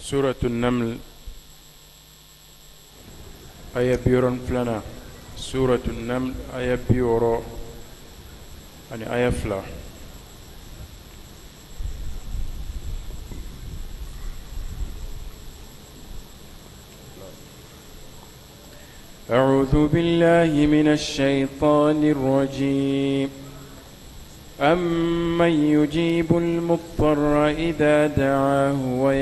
سورة النمل آية بيورن فلنا. سورة النمل آية بيورو يعني آية فلا. أعوذ بالله من الشيطان الرجيم. أمن يجيب المضطر إذا دعاه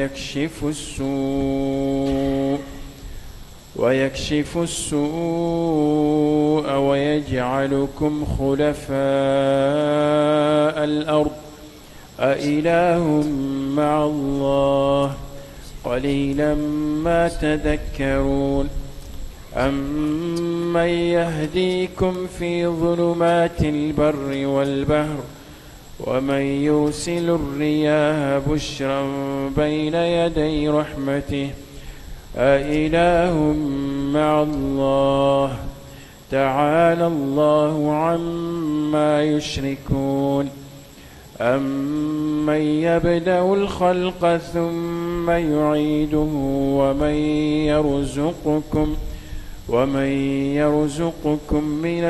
ويكشف السوء ويجعلكم خلفاء الأرض أإله مع الله قليلا ما تذكرون. أمن يهديكم في ظلمات البر والبحر ومن يرسل الرياح بشرا بين يدي رحمته أإله مع الله تعالى الله عما يشركون. أمن يبدأ الخلق ثم يعيده ومن يرزقكم من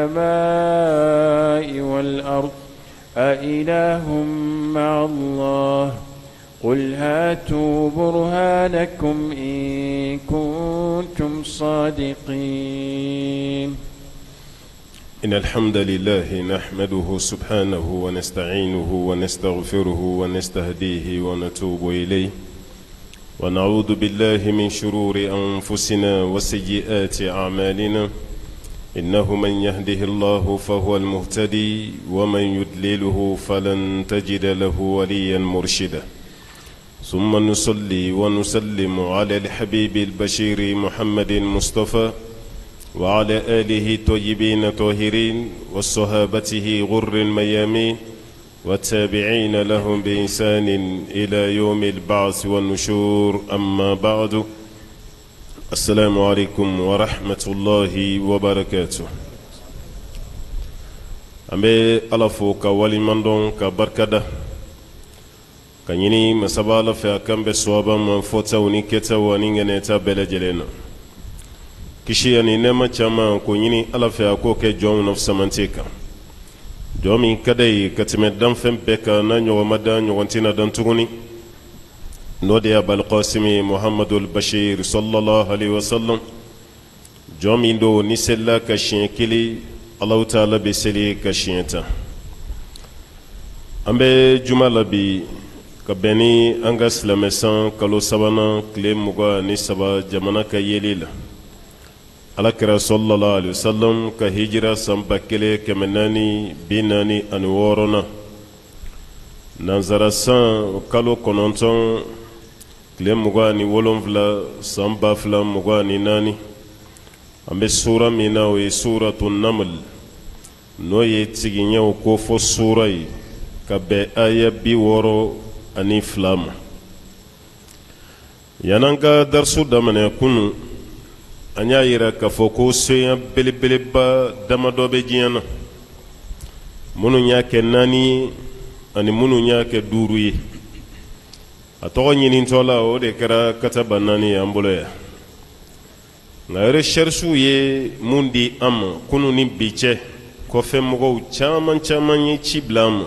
السماء والأرض أإله مع الله قل هاتوا برهانكم إن كنتم صادقين. إن الحمد لله نحمده سبحانه ونستعينه ونستغفره ونستهديه ونتوب إليه ونعوذ بالله من شرور أنفسنا وسيئات أعمالنا إنه من يهده الله فهو المهتدي ومن يضلله فلن تجد له وليا مرشدا. ثم نصلي ونسلم على الحبيب البشير محمد المصطفى وعلى آله الطيبين الطاهرين وصحابته غر الميامين والتابعين لهم بإحسان إلى يوم البعث والنشور. أما بعد، السلام عليكم ورحمة الله وبركاته. أمي ألفو كوالي مندون كبركة كنيني مسابالة في أكام بسوابا من فوتا ونكتا ونينغنتا بلجلنا كشي أني نما چاما كنيني ألفو أكوكي جون نفس منتيكا جومي كدي كتمدن فم بكا نانيو مدان يوانتينا دانتوني نودي أبا القاسم محمد البشير صلى الله عليه وسلم جومي دو نسلا كشين كلي الله تعالى بسلي كشينتا أمبي جمال بي كبني أنغاس لمسان كالو سبانا كليم مغا نسبا جمانا كيليلا alakira sallallahu alaihi wasallam ka hijira samba kele kemenani binani ani worona nanzara san kalo kononton kile mugani wolonvla samba fla mugani nani ambe sura mina we suratun naml no ye tiginya ko fo sura yi ka be aya bi woro ani flama yananga darsu damane kunu anya yira ka foko seya belebeleba damado be jiana munu nya ke nani ani munu nya ke duru yi ato nyini ntola o de kara kataba nani ambulo ya na recherche ye mundi am kunu ni biche ko femgo chaman yi chiblam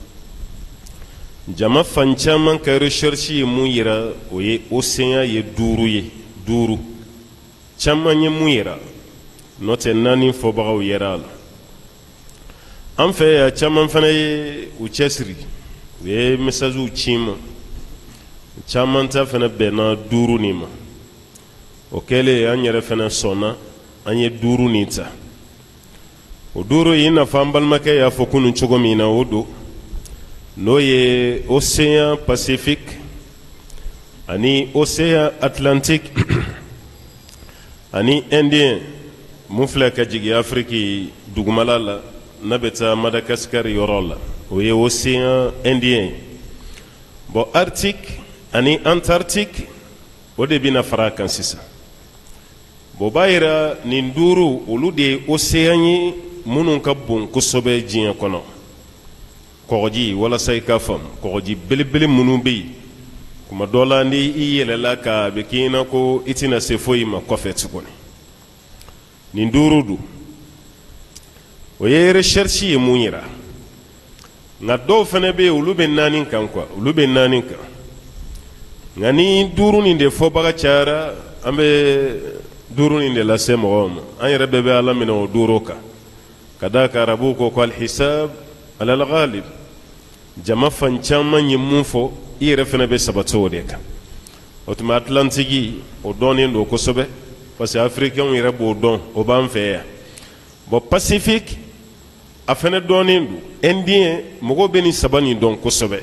jama fan chaman ka recherche mu yira o ye oseya ye duru chamanye muira note nani fobagaw yeral am fe ya chaman fana ye u chesri ye mesazu chima chaman ta fana bena duru nima o kele anyere fana sona anye duru nita o duru ina fambal make ya fokunu chogomina odo no ye Océan Pacifique ani Océan Atlantique ani Indien mufla ka jigi Afrique dugumala la nabeta Madagascar yorola o ye Océan Indien bo Arctique ani Antarctique o de bina farakan sisa bo bayira ninduru olu de Océan yi munun ka bon kosobe jiya kono kogoji wala say ka fam kogoji belebele munu be kuma dɔ la ni i yɛlɛla ka bɛ k'i na ko i tɛna se foyi ma kɔfɛ tuguni nin duuru do o ye recherche ye mun yira nka dɔw fana bɛ yen olu bɛ naani kan quoi olu bɛ naani kan nka ni duuru nin de fɔbaga cayara an bɛ duuru nin de lase mɔgɔw ma an yɛrɛ bɛɛ bɛ ala minɛ o duuru kan ka d'a kan arabuw ko alhisab alal ghalib jama fan caman ye mun fɔ i yɛrɛ fana bɛ sabati o de kan o tuma atlantiki o dɔnnen don kosɛbɛ parce que africains yɛrɛ b'o dɔn o b'an fɛ yan bon pacifique a fana dɔnnen don indien mɔgɔw bɛ nin saba nin dɔn kosɛbɛ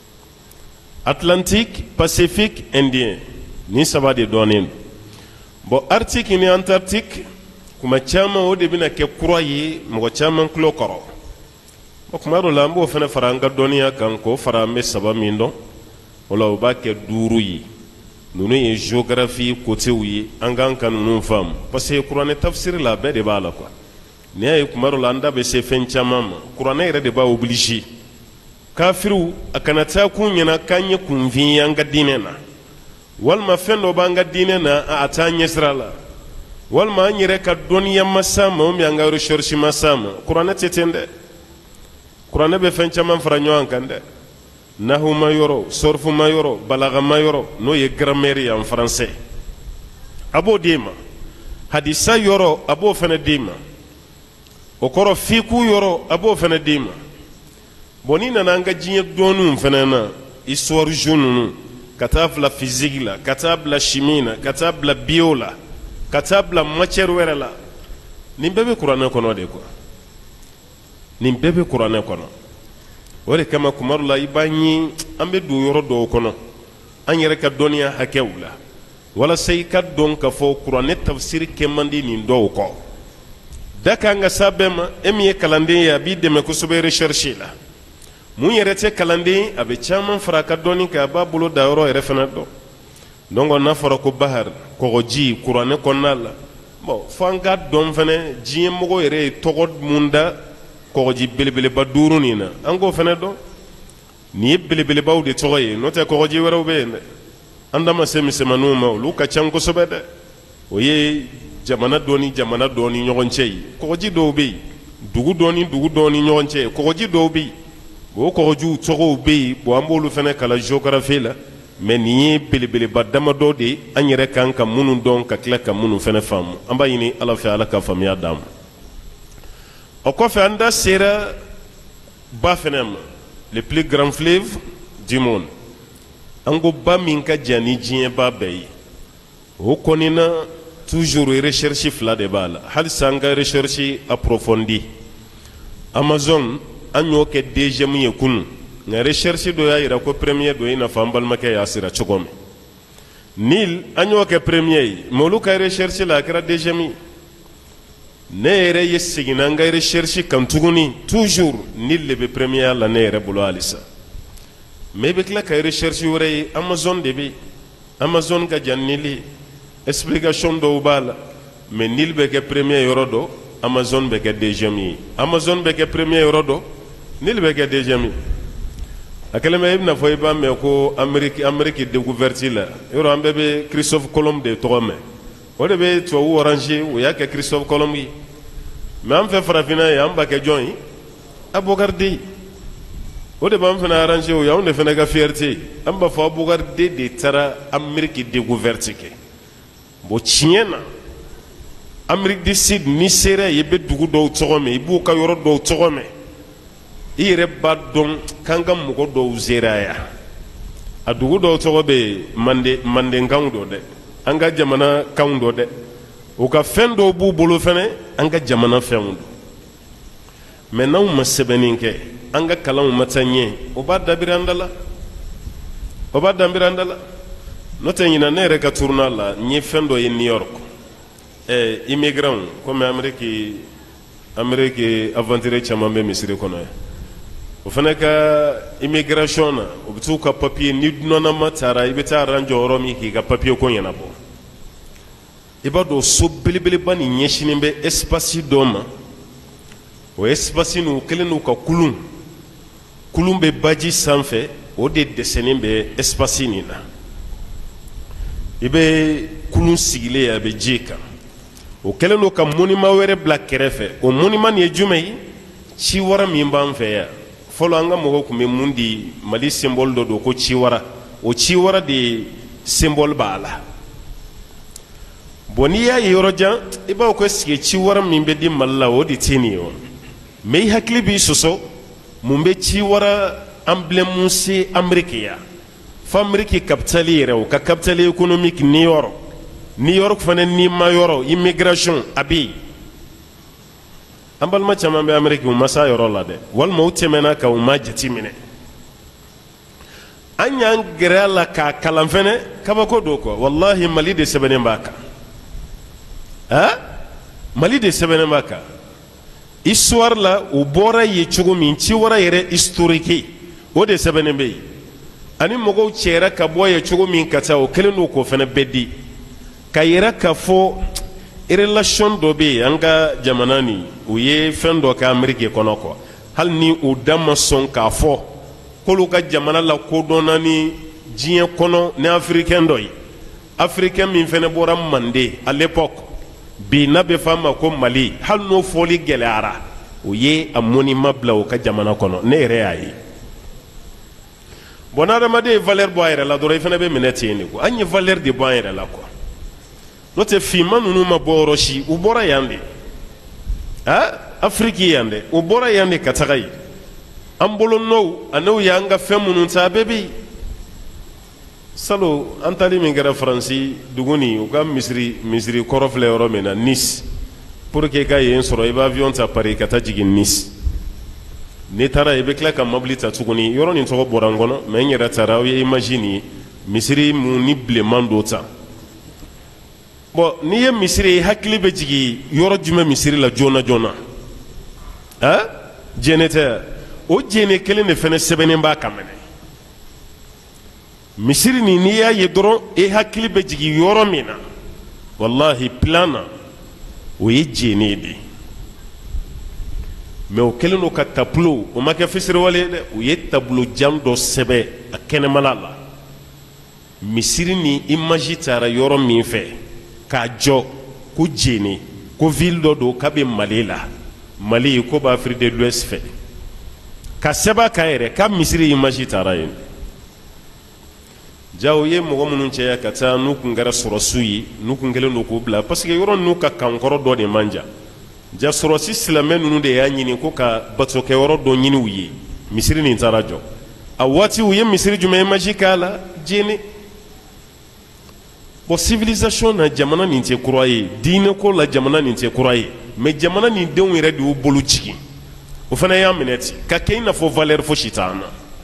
atlantique pacifique indien nin saba de dɔnnen don bon arctique ni antarctique kuma caman o de bɛna kɛ kura ye mɔgɔ caman tulo kɔrɔ o kuma dɔ la an b'o fana fara an ka dɔnniya kan k'o fara an bɛ saba min dɔn o la o b'a kɛ duuru ye ninnu ye géographie côtéw ye an k'an ka ninnu faamu parce que kuranɛ tafsiri la a bɛɛ de b'a la quoi n'i y'a ye kuma dɔ la an da bɛ se fɛn caman ma kuranɛ yɛrɛ de b'a obligé kafiriw a kana taa k'u ɲɛna k'an ye kunfin ye an ka diinɛ na walima fɛn dɔ b'an ka diinɛ na a t'an ɲɛsira la walima an yɛrɛ ka dɔnniya ma s'a ma ou bien an ka recherche ma s'a ma kuranɛ tɛ ten dɛ kuranɛ bɛ fɛn caman fara ɲɔgɔn kan dɛ nahu ma yɔrɔ sorfu ma yɔrɔ balaga ma yɔrɔ n'o ye grammaire ye en français a b'o d'e ma hadisa yɔrɔ a b'o fana d'e ma o kɔrɔ fiku yɔrɔ a b'o fana d'e ma bon n'i nana an ka diɲɛ dɔnniw fana na histoire jeu ninnu ka taa bila physique la ka taa bila chimie na ka taa bila bio la ka taa bila matière wɛrɛ la nin bɛɛ bɛ kuranɛ kɔnɔ de quoi nin bɛɛ bɛ kuranɛ kɔnɔ o de kama kuma dɔ la i b'a ye an bɛ don yɔrɔ dɔw kɔnɔ an yɛrɛ ka dɔnniya hakɛw la walasa i ka dɔn k'a fɔ kuranɛ tafsiri kɛ man di nin dɔw kɔ da kan ka s'a bɛɛ ma e min ye kalanden ye a b'i dɛmɛ kosɛbɛ recherche la mun yɛrɛ tɛ kalanden a bɛ caman fara a ka dɔnni kan a b'a bolo da yɔrɔ yɛrɛ fana dɔn donc n'a fɔra ko bahar kɔgɔji kuranɛ kɔnɔna la bon fo an ka dɔn fana diɲɛ mɔgɔ yɛrɛ ye tɔgɔ mun da kɔgɔji belebeleba duuru nin na an k'o fana dɔn nin ye belebelebaw de tɔgɔ ye n'o tɛ kɔgɔji wɛrɛw bɛ yen dɛ an da ma se misɛnmaninw ma olu ka ca kosɛbɛ dɛ o ye jamana dɔ ni ɲɔgɔn cɛ ye kɔgɔji dɔw bɛ yen dugu dɔ ni ɲɔgɔn cɛ kɔgɔji dɔw bɛ yen o kɔgɔjiw tɔgɔw bɛ yen bon an b'olu fana kalan géographie la mais nin ye belebeleba damadɔ de ye an yɛrɛ kan ka minnu dɔn ka tila ka minnu fana faamu an b'a ɲini ala fɛ ala ka faamuya d'an ma o kɔfɛ an da sera ba fana ma le plus grand fleuve du monde an ko ba min ka jan ni diɲɛ ba bɛɛ ye o kɔni na toujours recherche fila de b'a la halisa an ka recherche approfondie Amazon an y'o kɛ deuxième ye kunun nka recherche dɔ y'a yira ko premier dɔ i n'a fɔ an balimakɛ y'a sira cogo min Nil an y'o kɛ premier ye mais olu ka recherche la a kɛra deuxième ye ne yɛrɛ ye seginna an ka recherche kan tuguni toujours Nil de bɛ premier la ne yɛrɛ bolo halisa mais i bɛ tila ka recherche wɛrɛ ye Amazon de bɛ yen Amazon ka jan Nil ye explication dɔw b'a la mais Nil bɛ kɛ premier yɔrɔ dɔ Amazon bɛ kɛ deuxième ye Amazon bɛ kɛ premier yɔrɔ dɔ Nil bɛ kɛ deuxième ye a kɛlen bɛ i bɛna fɔ i b'a mɛn ko Amérique découverte la yɔrɔ an bɛɛ bɛ Christophe Colomb de tɔgɔ mɛn o de bɛ tubabu arranger o y'a kɛ Christophe Colomb ye mais an fɛ farafinna ye an b'a kɛ jɔn ye Abubakar Dey o de b'an fana arranger o ye anw de fana ka fierté ye an b'a fɔ Abubakar Dey de taara Amérique découverte kɛ bon tiɲɛ na Amérique du Sud n'i sera yen i bɛ dugu dɔw tɔgɔ mɛn i b'u ka yɔrɔ dɔw tɔgɔ mɛn i yɛrɛ b'a dɔn k'an ka mɔgɔ dɔw sera yan a dugu dɔw tɔgɔ bɛ mandenkanw dɔ dɛ an ka jamana kanw dɔ dɛ u ka fɛn dɔw b'u bolo fɛnɛ an ka jamana fɛnw don mais n'anw ma sɛbɛnni kɛ an ka kalanw ma taa ɲɛ o b'a dabiri an da la n'o tɛ ɲinan ne yɛrɛ ka tournoi la n ye fɛn dɔ ye New York immigrants comme Amérique aventure caman bɛ misiri kɔnɔ yan o fana ka immigration na o bɛ t'u ka papier ni dunanama taara i bɛ taa arrange yɔrɔ min k'i ka papier ko ɲɛnabɔ i b'a dɔn so belebeleba nin ɲɛsinnen bɛ espace dɔ ma o espace nin o kɛlen don ka kulun bɛ baji sanfɛ o de dɛsɛnen bɛ espace nin na i bɛ kulun sigilen a bɛ ji kan o kɛlen don ka monument wɛrɛ bila kɛrɛfɛ o monument nin ye jumɛn ye ciwara min b'an fɛ yan fɔlɔ an ka mɔgɔw tun bɛ mun di Mali symbole dɔ don ko ciwara o ciwara de symbole b'a la bon n'i y'a ye yɔrɔ jan i b'a fɔ ko sigi ciwara min bɛ di Mali la o de tɛ nin ye o mais i hakili b'i sɔsɔ mun bɛ ciwara emblème se Amérique yan fo Amérique capitale yɛrɛ o ka capitale économique New York New York fana ni ma yɔrɔ immigration a bɛ yen an balima caman bɛ Amérique u ma s'a yɔrɔ la dɛ walima u tɛmɛna ka u ma jate minɛ an y'an gɛrɛ a la k'a kalan fɛnɛ kabako don quoi wallahi Mali de sɛbɛnnen b'a kan Mali de sɛbɛnnen b'a kan histoire la u bɔra ye cogo min ciwara yɛrɛ historique o de sɛbɛnnen bɛ yen ani mɔgɔw cɛra ka bɔ ye cogo min ka taa o kɛlen don k'o fɛnɛ bɛɛ di ka yira k'a fɔ relation dɔ bɛ yen an ka jamana nin u ye fɛn dɔ kɛ Amérique kɔnɔ quoi hali ni u da ma sɔn k'a fɔ k'olu ka jamana la kodɔnna ni diɲɛ kɔnɔ ni africain dɔ ye africain min fɛnɛ bɔra Mande à l'époque bi n'a bɛ f'a ma ko Mali hali n'o fɔli gɛlɛyara o ye a monument bila o ka jamana kɔnɔ ne yɛrɛ y'a ye bon adamaden ye valeur bɔ a yɛrɛ la dɔrɔn i fana bɛ minɛ ten de quoi an ye valeur de bɔ an yɛrɛ la quoi n'o tɛ finman ninnu ma bɔ yɔrɔ si u bɔra yan de Afrique yan dɛ u bɔra yan de ka taga yen an bolonɔw a n'u y'an ka fɛn minnu ta a bɛɛ bɛ yen salon an tali min kɛra Faransi dugu nin u ka misiri kɔrɔ filɛ yɔrɔ min na Nice pour que i ka yen sɔrɔ i bɛ avion ta Paris ka taa jigin Nice n'i taara i bɛ tila ka mobili ta tuguni yɔrɔ nin tɔgɔ bɔra n kɔnɔ mais n yɛrɛ taara aw ye image nin ye misiri mun ni bilenman dɔ ta bon n'i ye misiri ye hakili bɛ jigin yɔrɔ jumɛn misiri la joona joona jɛnɛ tɛ o jɛnɛ kelen de fɛnɛ sɛbɛnnen b'a kan mɛnɛ misiri nin n'i y'a ye dɔrɔn e hakili bɛ jigin yɔrɔ min na wallahi plan na o ye jɛnɛ de mais o kɛlen don ka tableau o ma kɛ fɛsɛrɛwale ye dɛ u ye tableau jan dɔ sɛbɛn a kɛnɛmala la misiri ni image taara yɔrɔ min fɛ k'a jɔ ko jɛnɛ ko ville dɔ don k'a bɛ Mali la Mali ko bɛ Afrique de l'Ouest fɛ ka sɛbɛn a kan yɛrɛ k'a misiri image taara yen ja o ye mɔgɔ minnu cɛya ka taa n'u kun kɛra sɔrɔsiw ye n'u kun kɛlen don k'o bila parce que yɔrɔ ninnu ka kankɔrɔ dɔ de man jan ja sɔrɔsi silamɛ ninnu de y'a ɲini ko ka batokɛyɔrɔ dɔ ɲini u ye misiri nin taara jɔ a waati u ye misiri jumɛn image k'a la jɛnɛ bon civilisation na jamana nin tɛ kura ye diinɛ ko la jamana nin tɛ kura ye mais jamana nin denw yɛrɛ de y'u bolo jigin o fana y'a minɛ ten ka kɛ i n'a fɔ valeur fosi t'an na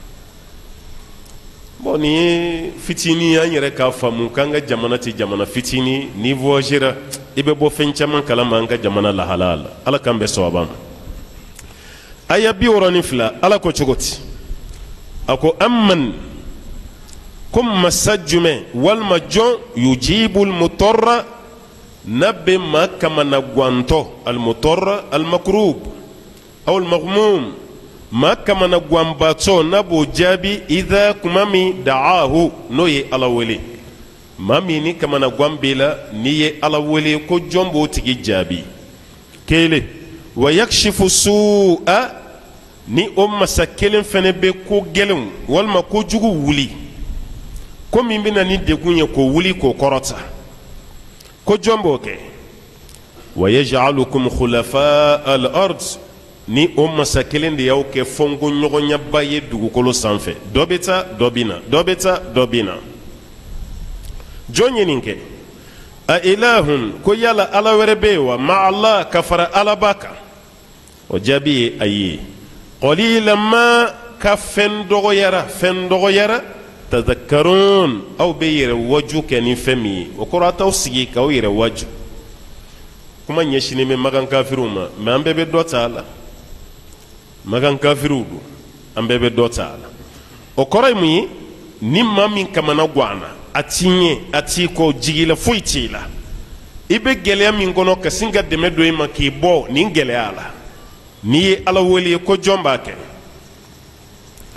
bon nin ye fitinin an yɛrɛ k'a faamu k'an ka jamana tɛ jamana fitinin ni voyagera i bɛ bɔ fɛn caman kalama an ka jamana lahalaya la ala k'an bɛn sababa ma aya 62 ala ko cogo di a ko amman ko masa jumɛn walima jɔn yujibul mutarra n'a bɛ maa kamana guantɔ almutarra almakrub aw almaghmum maa kamana guanbatɔ n'a b'o jaabi idha kuma min da'ahu n'o ye ala wele maa min ni kamana guan b'i la n'i ye ala wele ko jɔn b'o tigi jaabi kelen wa yakshifu su'a ni o masa kelen fɛnɛ bɛ ko gɛlɛnw walima ko jugu wuli ko min bɛna ni degun ye k'o wuli k'o kɔrɔta ko jɔn b'o kɛ wa yaj'alukum khulafa al-ard ni o masa kelen de y'aw kɛ fɔnko ɲɔgɔnyaba ye dugukolo sanfɛ dɔ bɛ taa dɔ bɛ na dɔ bɛ taa dɔ bɛ na jɔn ye nin kɛ a ilahun ko yala ala wɛrɛ bɛ yen wa ma Allah ka fara alaba kan o jaabi ye ayi qalilan ma ka fɛn dɔgɔyara tadhakkarun aw bɛ yɛrɛ waju kɛ ni fɛn min ye o kɔrɔ a t'aw sigi k'aw yɛrɛ waju kuma ɲɛsinen bɛ magan kafiriw ma mais an bɛɛ bɛ dɔ ta a la magan kafiriw don an bɛɛ bɛ dɔ ta a la o kɔrɔ ye mun ye ni maa min kamana guanna a t'i ɲɛ a t'i kɔ jigi la foyi t'i la i bɛ gɛlɛya min kɔnɔ ka sin ka dɛmɛ don i ma k'i bɔ nin gɛlɛya la n'i ye ala wele ko jɔn b'a kɛ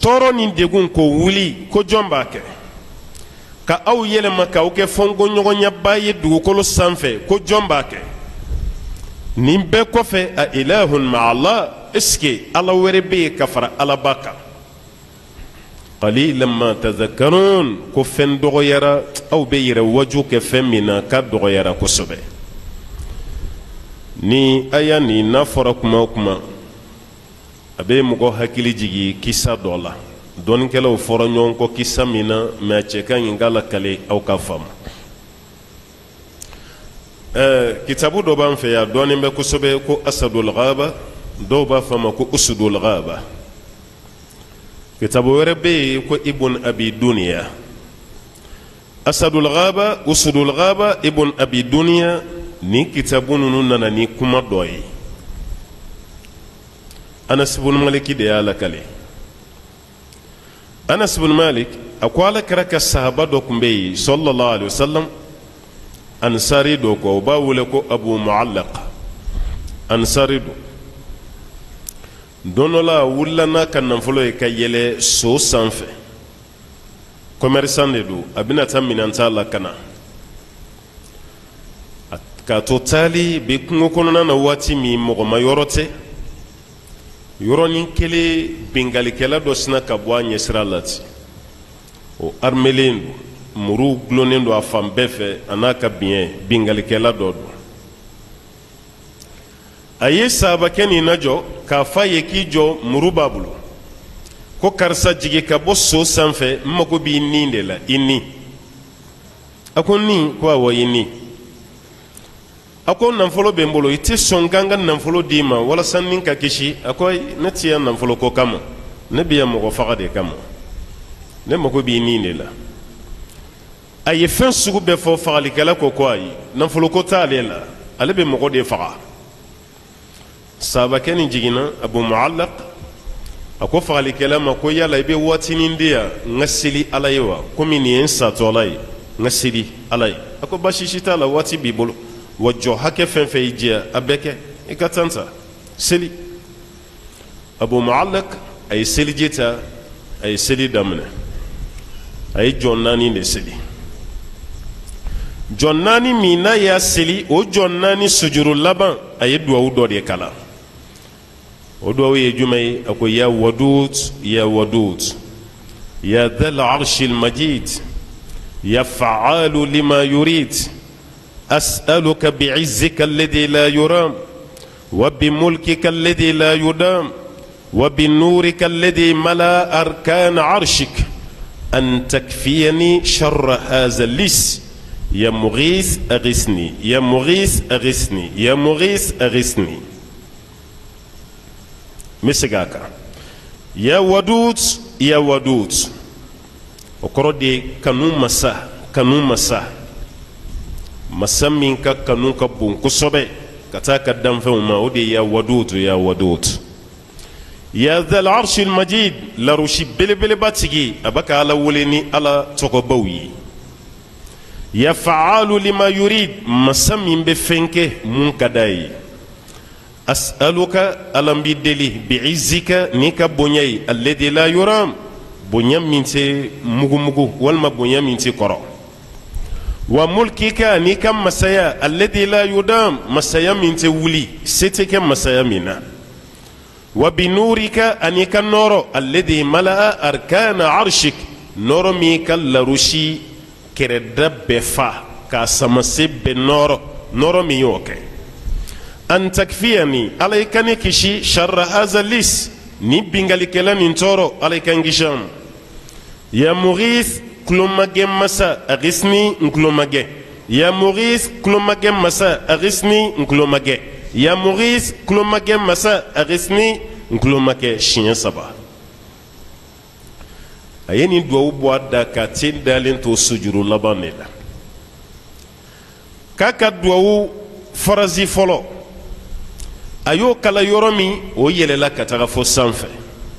tɔɔrɔ ni degun ko wuli ko jɔn b'a kɛ ka aw yɛlɛma k'aw kɛ fɔnkoɲɔgɔnyaba ye dugukolo sanfɛ ko jɔn b'a kɛ nin bɛɛ kɔfɛ a ilahun ma'allah est-ce que ala wɛrɛ bɛ yen ka fara alaba kan qalilan ma tadhakkarun ko fɛn dɔgɔyara aw bɛ yɛrɛ waju kɛ fɛn min na ka dɔgɔyara kosɛbɛ ni aya nin n'a fɔra kuma o kuma a bɛ mɔgɔ hakili jigin kisa dɔ la dɔɔnikɛlaw fɔra ɲɔgɔn kɔ kisa min na mɛ a cɛ ka ɲi k'a lakale aw ka faamu kitabu dɔ b'an fɛ yan dɔɔnin bɛ kosɛbɛ ko asadul ghaba dɔw b'a fɔ a ma ko usudul ghaba kitabu wɛrɛ bɛ yen ko ibn abi duniya asadul ghaba usudul ghaba ibn abi duniya ni kitabu ninnu nana ni kuma dɔ ye Anas ibn Malik de y'a lakale Anas ibn Malik a ko ala kɛra ka sahaba dɔ tun bɛ yen sallallahu alaihi wasallam ansari dɔ kɔ u b'a wele ko abu muallaq ansari dɔ don dɔ la a wulila n'a ka nafolo ye ka yɛlɛ so sanfɛ commerçant de don a bɛna taa minɛn ta la ka na k'a to taali bɛ kungo kɔnɔna na waati min mɔgɔ ma yɔrɔ tɛ yɔrɔnin kelen bengalikɛla dɔ sina ka bɔ a ɲɛsira la ten o armelen don muru gulonnen don a fan bɛɛ fɛ a n'a ka biɲɛ bengalikɛla dɔ don a ye sahabakɛ nin lajɔ k'a fɔ a ye k'i jɔ muru b'a bolo ko karisa jigin ka bɔ so sanfɛ n mago b'i nin de la i nin a ko nin ko awɔ i nin a ko nafolo bɛ n bolo i tɛ sɔn k'an ka nafolo d'i ma walasa nin ka kisi a ko ne tɛ yan nafolo ko kama ne bɛ yan mɔgɔ faga de kama ne mago b'i nin de la a ye fɛn sugu bɛɛ fɔ fagalikɛla ko ayi nafolo ko t'ale la ale bɛ mɔgɔ de faga sahabakɛ nin jiginna abu muallaq a ko fagalikɛla ma ko yala i bɛ waatinin di yan n ka seli ala ye wa komi nin ye n satɔla ye n ka seli ala ye a ko baasi si t'a la waati b'i bolo wa jɔ hakɛ fɛn fɛn y'i diya a bɛɛ kɛ i ka tan ta seli abu muallaq a ye seliji ta a ye seli daminɛ a ye jɔn naani de seli jɔn naani min n'a y'a seli o jɔn naani sujuru laban a ye duwawu dɔ de kalan o duwawu ye jumɛn ye a ko ya wadud ya wadud ya dhal arshil majid ya fa'alu lima yurid أسألك بعزك الذي لا يرام وبملكك الذي لا يدام وبنورك الذي ملا أركان عرشك أن تكفيني شر هذا اللص يا مغيث أغثني يا مغيث أغثني يا مغيث أغثني مسكاكا يا ودود يا ودود وكردي كانوا مسا كانوا مسا masa min ka kanu ka bon kosɛbɛ ka taa ka danfɛnw ma o de ya wadud ya wadud ya dhal arshil majid larushi belebeleba tigi a bɛ ka ala wele ni ala tɔgɔbaw ye ya fa'alu lima yurid masa min bɛ fɛn kɛ mun ka d'a ye as'aluka ala n b'i deli bi'izzika n'i ka bonya ye alladhi la yuram bonya min tɛ mugumugu walima bonya min tɛ kɔrɔ wa mulkika n'i ka masaya alladhi la yudam masaya min tɛ wuli se tɛ kɛ masaya min na wa binurika ani ka nɔɔrɔ alladhi mala'a arkana arshik nɔɔrɔ min ka larusi kɛrɛda bɛɛ fa k'a samase bɛɛ nɔɔrɔ nɔɔrɔ min y'o kɛ an takfiyani ala i ka ne kisi sharra haza lis ni bingalikɛla nin tɔɔrɔ ala i ka n kisi a ma ya mughith kulomagɛ masa agisni nkulomagɛ ya mughith kulomagɛ masa agisni nkulomagɛ ya mughith kulomagɛ masa agisni nkulomagɛ siɲɛ 3 a ye nin duwawu bɔ a da ka ten dalen to sujuru laban de la k'a ka duwawu farasi fɔlɔ a y'o kala yɔrɔ min o yɛlɛla ka taga fo sanfɛ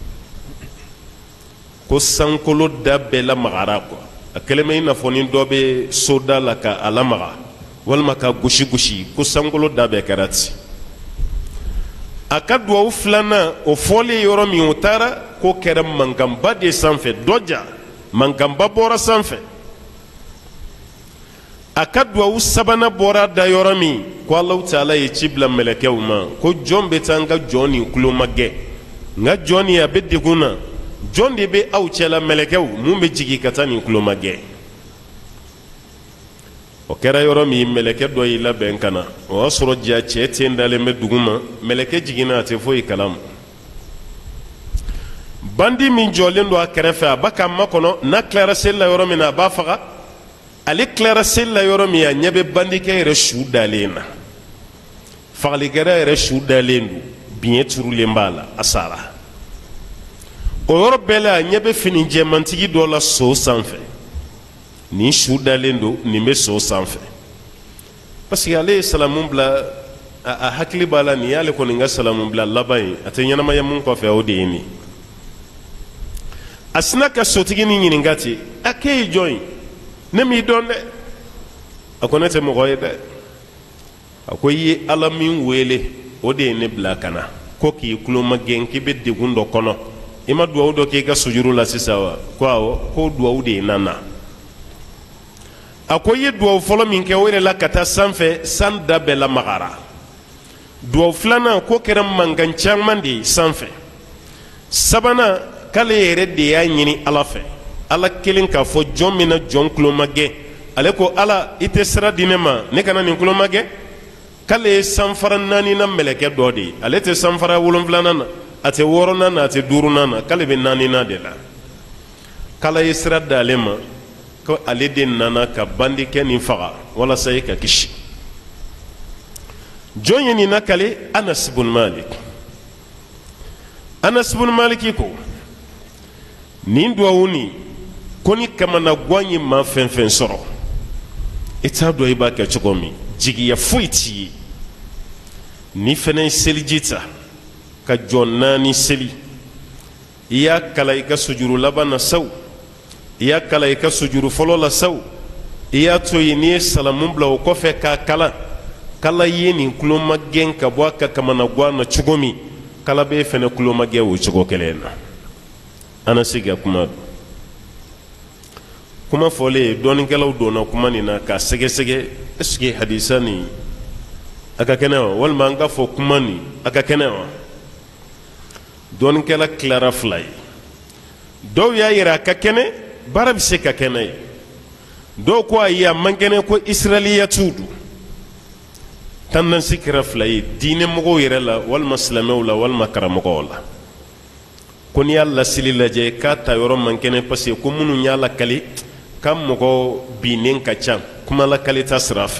ko sankolo da bɛɛ lamagara quoi a kɛlen bɛ i n'a fɔ ni dɔ bɛ soda la ka a lamaga walima ka gosi gosi ko sankolo da bɛɛ kɛra ten a ka duwawu filanan o fɔlen yɔrɔ min o taara ko kɛra mankanba de sanfɛ dɔja mankanba bɔra sanfɛ a ka duwawu sabanan bɔra da yɔrɔ min ko Alahu Taala ye ci bila mɛlɛkɛw ma ko jɔn bɛ taa n ka jɔn nin tulo magɛ nka jɔn nin a bɛ degun na jɔn de bɛ aw cɛla mɛlɛkɛw mun bɛ jigin ka taa nin tulo magɛ o kɛra yɔrɔ min mɛlɛkɛ dɔ y'i labɛn ka na o y'a sɔrɔ ja cɛ ten dalen bɛ dugu ma mɛlɛkɛ jiginna a tɛ foyi kalama bandi min jɔlen don a kɛrɛfɛ a b'a ka makɔnɔ n'a tilara seli la yɔrɔ min na a b'a faga ale tilara seli la yɔrɔ min a ɲɛ bɛ bandikɛ yɛrɛ su dalen na fagalikɛla yɛrɛ su dalen don biɲɛ turulen b'a la a sara o yɔrɔ bɛɛ la a ɲɛ bɛ fini jɛmantigi dɔ la so sanfɛ nin su dalen don nin bɛ so sanfɛ parce que ale ye salamu bila a hakili b'a la nin y'ale kɔni ka salamu bila laban ye a tɛ ɲɛnamaya mun kɔfɛ o de ye nin a sina ka sotigi ni ɲininka ten a k'e ye jɔn ye ne m'i dɔn dɛ a ko ne tɛ mɔgɔ ye dɛ a ko i ye Ala min wele o de ye ne bila ka na ko k'i tulo magɛn k'i bɛ degun dɔ kɔnɔ i ma duwawu dɔ k'i ka sujuru la sisan wa ko awɔ ko duwawu de ye na na a ko i ye duwawu fɔlɔ min kɛ o de la ka taa sanfɛ san da bɛɛ lamagara duwawu filanan ko kɛra mankan caman de ye sanfɛ sabanan k'ale yɛrɛ de y'a ɲini Ala fɛ Ala kelen k'a fɔ jɔn min na jɔn tulo magɛn ale ko Ala i tɛ sira di ne ma ne kana nin tulo magɛn k'ale ye sanfara naaninan mɛlɛkɛ dɔ de ye ale tɛ sanfara wolonfilanan na a tɛ wɔɔrɔnan na a tɛ duurunan na k'ale bɛ naaninan de la k'Ala ye sira d'ale ma ko ale de nana ka bandikɛ nin faga walasa i ka kisi jɔn ye nin nakale Anas bun Malik Anas bun Maliki ko nin duwawu nin ko ni kamanagan ye maa fɛn fɛn sɔrɔ i t'a dɔn i b'a kɛ cogo min jigiya foyi t'i ye ni fɛnɛ ye seliji ta ka jɔn naani seli i y'a kala i ka sujuru laban na saw i y'a kala i ka sujuru fɔlɔ la saw i y'a to yen n'i ye salamu bila o kɔfɛ k'a kala kala ye nin tulo magɛn ka bɔ a ka kamanagan na cogo min kala b'e fɛnɛ tulo magɛn o cogo kelen na Anasi ka kuma kuma fɔlen dɔɔnikɛlaw donna kuma nin na k'a sɛgɛsɛgɛ est-ce que hadisa nin a ka kɛnɛ wa walima an ka fɔ kuma nin a ka kɛnɛ wa dɔɔnikɛla tilara fila ye dɔw y'a yira a ka kɛnɛ baara bɛ se ka kɛnɛ ye dɔw ko ayi a man kɛnɛ ko israeliyatiw don tandansi kɛra fila ye diinɛmɔgɔw yɛrɛ la walima silamɛw la walima karamɔgɔw la ko n'i y'a laseli lajɛ k'a ta yɔrɔ man kɛnɛ parce que ko minnu y'a lakale ka mɔgɔ binnen ka ca kuma lakale ta sira fɛ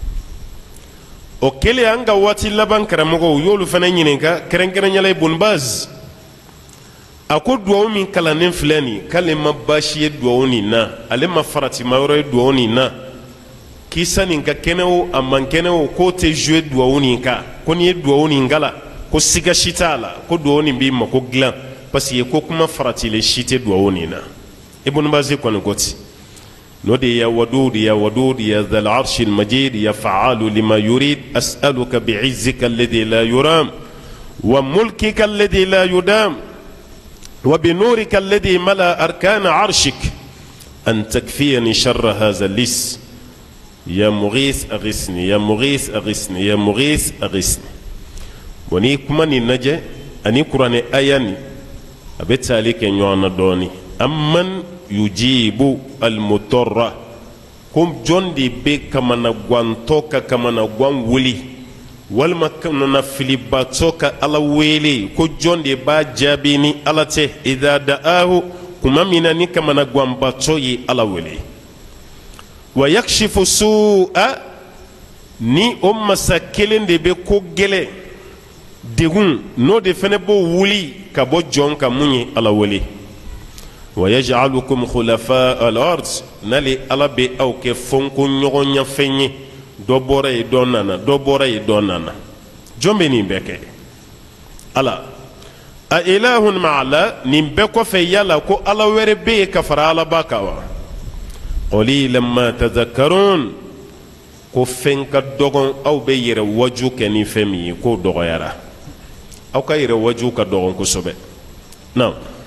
o kɛlen an ka waati laban karamɔgɔw u y'olu fana ɲininka kɛrɛnkɛrɛnyala Ibn Baz a ko duwawu min kalannen filɛ nin k'ale ma baasi ye duwawu nin na ale ma faratima yɔrɔ ye duwawu nin na kisa nin ka kɛnɛ o a man kɛnɛ o k'o tɛ jouer duwawu nin kan ko n'i ye duwawu nin kala ko siga si t'a la ko duwawu nin b'i mako dilan parce que ko kuma faratilen si tɛ duwawu nin na Ibn Baz kɔni ko ten n'o de ya wadud ya wadud ya dhal arshi al-majid ya fa'alu lima yurid as'aluka bi'izzika alladhi la yuram wa mulkika alladhi la yudam wa bi nurika alladhi mala arkana arshik an takfiyani sharra hadha al-lis ya mughith aghisni ya mughith aghisni ya mughith aghisni woni kuma ni naje ani qur'ani ayani abetali ke nyona doni amman yujibu almutarra kom jondi be kamana gwantoka kamana gwan wuli walma kana filibatsoka ala wele ko jondi ba jabini alate idha da'ahu kuma minani kamana gwan batsoyi ala wele wa yakshifu su'a ni umma sakelen de be ko gele degun no de fene bo wuli ka bo jonka munyi ala wele ويجعلكم خلفاء الأرض نالي ألا بي أو كفونكو نيغون يفني دوبوري دونانا جنبني بك ألا أإله مع الله نمبكو في يالا كو ألا وربي كفر على باكاوا قليلا ما تذكرون كو فنك دوغون أو بيير وجو كني فمي كو دوغيرا أو كاير وجو كدوغون كو سبه نعم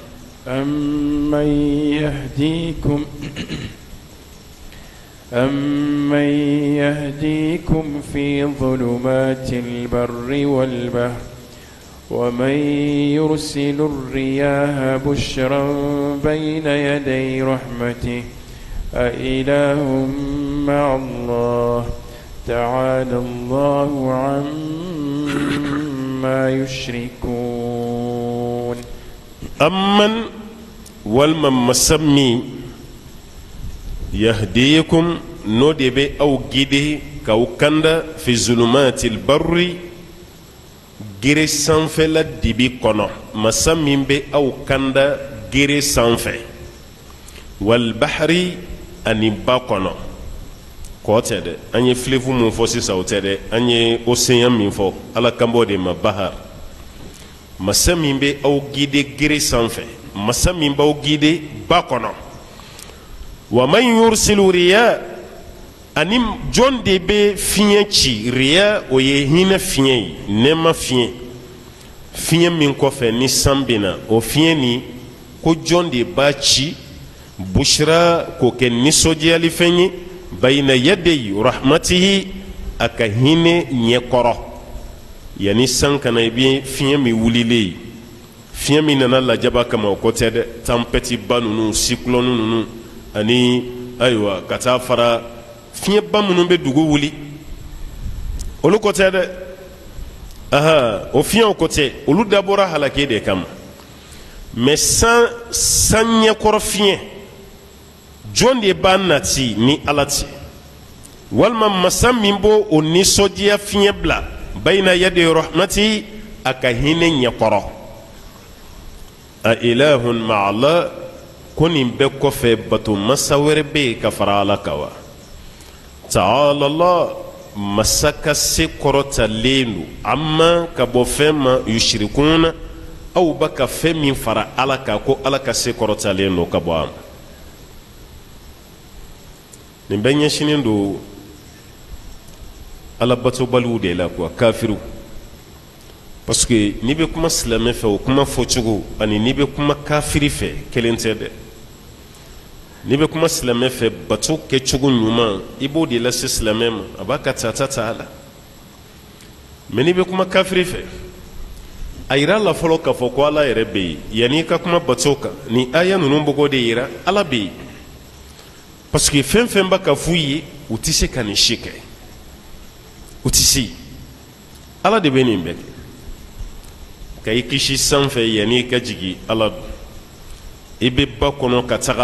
أمن يهديكم في ظلمات البر والبحر ومن يرسل الرياح بشرا بين يدي رحمته أإله مع الله تعالى الله عما يشركون أمن والمن مسمي يهديكم نودب أو جده كوكند في ظلمات البر gere sanfɛ la dibi kɔnɔ masa min bɛ aw kanda gere sanfɛ walbahari ani ba kɔnɔ kɔ tɛ dɛ an ye filefu mun fɔ sisan o tɛ dɛ an ye océan min fɔ ala kan b'o de ma bahar masa min bɛ aw gide gere sanfɛ masa min b'aw gide ba kɔnɔ wa man yursilu riya ani jɔn de bɛ fiɲɛ ci riya o ye hinɛ fiɲɛ ye nɛɛma fiɲɛ fiɲɛ min kɔfɛ ni san bɛna o fiɲɛ ni ko jɔn de b'a ci bushra k'o kɛ nisɔndiyali fɛn ye bayina yadeyi rahmatihi a ka hinɛ ɲɛkɔrɔ yanni san kana i bɛ fiɲɛ min wulilen ye fiɲɛ min nana lajaba kama o ko tɛ dɛ tempête ba ninnu cyclone ninnu ani ayiwa ka taa fara fiɲɛ ba minnu bɛ dugu wuli olu ko tɛ dɛ o fiɲɛw ko tɛ olu dabɔra halake de kama mais san ɲɛkɔrɔ fiɲɛ jɔn de b'a nati ni ala tɛ walima masa min b'o o nisɔndiya fiɲɛ bila bayina yadi rahmati a ka hinɛ ɲɛkɔrɔ a ilahun ma'ala ko nin bɛɛ kɔfɛ bato masa wɛrɛ bɛ yen ka fara ala kan wa ta'ala Allah masa ka se kɔrɔtalen don amma ka bɔ fɛn ma yushrikuna aw ba ka fɛn min fara ala kan ko ala ka se kɔrɔtalen don ka bɔ a ma nin bɛɛ ɲɛsinnen don ala batobaliw de la quoi kafiru parce que n'i bɛ kuma silamɛ fɛ o kuma fɔcogo ani n'i bɛ kuma kafiri fɛ kelen tɛ dɛ n'i bɛ kuma silamɛ fɛ bato kɛcogo ɲuman i b'o de lase silamɛ ma a b'a ka tata ta a la mais n'i bɛ kuma kafiri fɛ a yira la fɔlɔ k'a fɔ ko ala yɛrɛ bɛ yen yanni i ka kuma bato kan ni aya ninnu bɔgɔ de yira ala bɛ yen parce que fɛn fɛn b'a ka f'u ye u tɛ se ka nin si kɛ u tɛ se ala de bɛ nin bɛɛ kɛ ka i kisi sanfɛ yanni i ka jigin ala don i bɛ ba kɔnɔ ka taga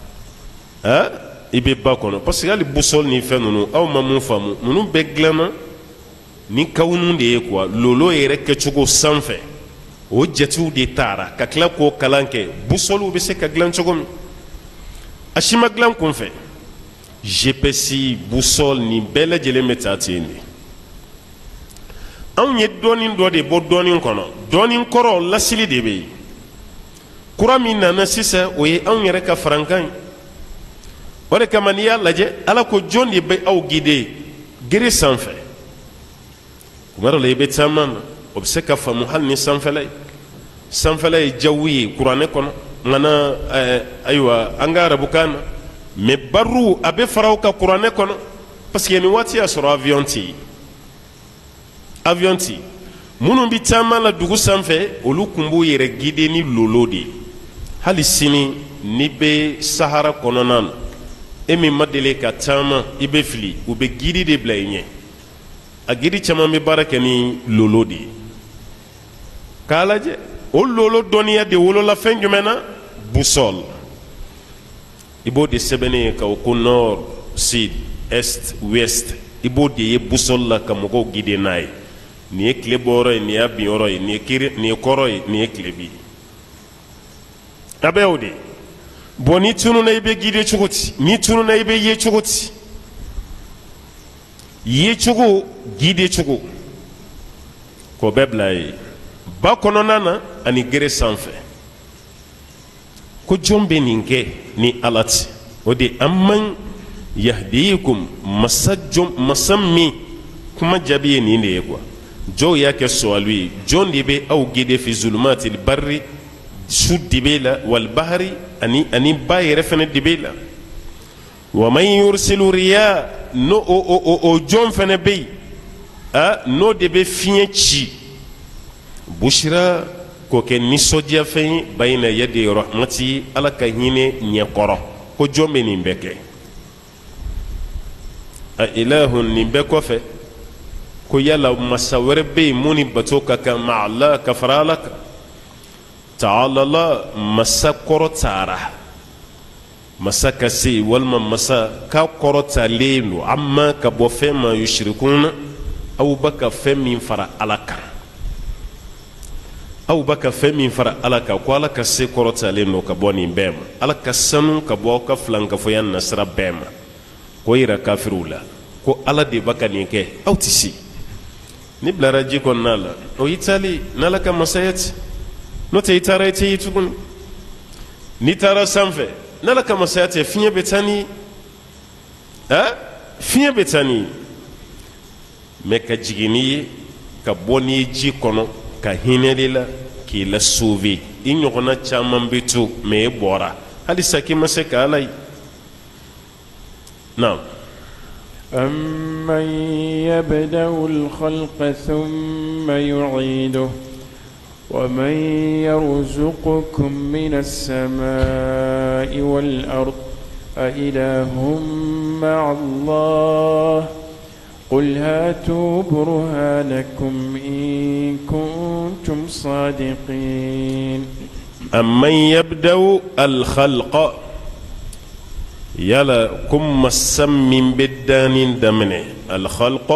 i bɛ ba kɔnɔ parce que hali busɔli ni fɛn ninnu aw ma mun faamu ninnu bɛɛ dilanna ni kawunu de ye quoi lolo yɛrɛ kɛcogo sanfɛ o jatew de taara ka tila k'o kalan kɛ busɔliw bɛ se ka dilan cogo min a si ma dilan kun fɛ GPS busɔli nin bɛɛ lajɛlen bɛ taa ten de anw ye dɔɔnin dɔ de bɔ dɔɔnin kɔnɔ dɔɔnin kɔrɔ lasili de bɛ yen kura min nana sisan o ye anw yɛrɛ ka farankan ye o de kama n'i y'a lajɛ ala ko jɔn de bɛ aw gide gere sanfɛ kuma dɔ la i bɛ caman na o bɛ se ka faamu hali ni sanfɛla ye sanfɛla ye jawu ye kuranɛ kɔnɔ nka na ayiwa an ka arabukan na mais baru a bɛ fara o kan kuranɛ kɔnɔ parce que nin waati y'a sɔrɔ avion tɛ yen avion tɛ yen minnu bɛ caman la dugu sanfɛ olu tun b'u yɛrɛ gide ni lolo de ye hali sini n'i bɛ sahara kɔnɔna na e min ma deli ka caman i bɛ fili u bɛ gidi de bila i ɲɛ a gidi caman bɛ baara kɛ ni lolo de ye k'a lajɛ o lolo dɔnniya de wolola fɛn jumɛn na busɔl i b'o de sɛbɛnnen ye ka o ko nord sud est ouest i b'o de ye busɔl la ka mɔgɔw gide n'a ye nin ye tile bɔyɔrɔ ye nin y'a bin yɔrɔ ye nin ye kɔrɔ ye nin ye tile bin a bɛ o de bon n'i tununa i bɛ gide cogo di n'i tununa i bɛ ye cogo di ye cogo gide cogo k'o bɛɛ bila ye ba kɔnɔna na ani gere sanfɛ ko jɔn bɛ nin kɛ ni ala tɛ o de amman yahdiyikum masa min kuma jaabi ye nin de ye quoi jɔnw y'a kɛ sɔwalu ye jɔn de bɛ aw gide fi zulumatil barri su de b'e la wal bahari ani ba yɛrɛ fɛnɛ de b'e la wa man yursilu riya no o jɔn fɛnɛ bɛ yen n'o de bɛ fiɲɛ ci bushira k'o kɛ nisɔndiyafɛn ye bayina yadi rahmati ala ka hinɛ ɲɛkɔrɔ ko jɔn bɛ nin bɛɛ kɛ a ilahun nin bɛɛ kɔfɛ ko yala masa wɛrɛ bɛ yen mun ni bato ka kan ma Allah ka fara ala kan ta'ala la masa kɔrɔ taara masa ka se walima masa ka kɔrɔ talen don amma ka bɔ fɛn ma yushrikuna aw bɛ ka fɛn min fara ala kan aw bɛ ka fɛn min fara ala kan ko ala ka se kɔrɔ talen don ka bɔ nin bɛɛ ma ala ka sanu ka bɔ aw ka filankafɔya nasira bɛɛ ma ko yira kafiriw la ko ala de bɛ ka nin kɛ aw tɛ se ni bilara ji kɔnɔna la o y'i taali n'ala ka masaya ti n'o tɛ i taara i tɛ ye tuguni n'i taara sanfɛ n'ala ka masaya tɛ fiɲɛ bɛ taa ni fiɲɛ bɛ taa ni mɛ ka jigin n'i ye ka bɔ n'i ye ji kɔnɔ ka hinɛ de la k'i la sauver i ɲɔgɔnna caman bɛ to mɛ e bɔra halisa k'i ma se ka ala ye naam. أمن يبدأ الخلق ثم يعيده ومن يرزقكم من السماء والأرض أإله مع الله قل هاتوا برهانكم إن كنتم صادقين أمن يبدأ الخلق يلا كم مسمين بدانين دمنه الخلق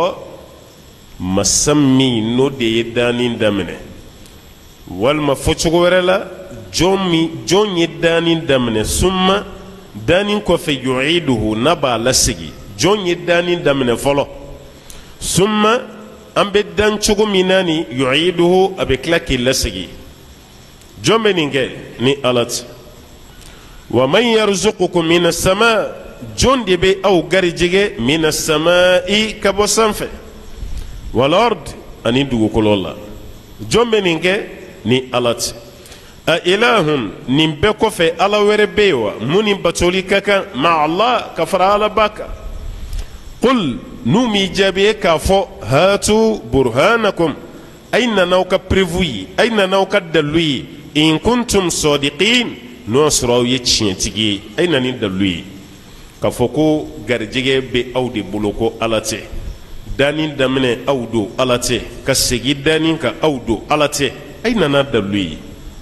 مسمين نودي دانين دمنه والما فتشغورلا جون يدانين دمنه ثم دانين كوفي يعيده نبا لسجي جون يدانين دمنه فلو ثم أم بدان شغو ميناني يعيده أبكلاكي لسجي جون بنينجي ني ألت ومن يرزقكم من السماء جون دي بي أو غريجي من السماء كبو سنفة والأرض أني دوغو كلولا جون بنينجي ni alati a ilahun nin bɛɛ kɔfɛ ala wɛrɛ bɛ yen wa mun ni batoli ka kan ma Allah ka fara ala ba kan qul n'u m'i jaabi k'a fɔ hatu burhanakum a ye nana aw ka preuve ye a ye nana aw ka dalilu ye in kuntum sadiqin n'o y'a sɔrɔ aw ye tiɲɛtigi ye a ye na ni dalilu ye k'a fɔ ko garijɛgɛ bɛ aw de bolo ko ala tɛ danni daminɛ aw don ala tɛ ka segin danni kan aw don ala tɛ ay nana dalu ye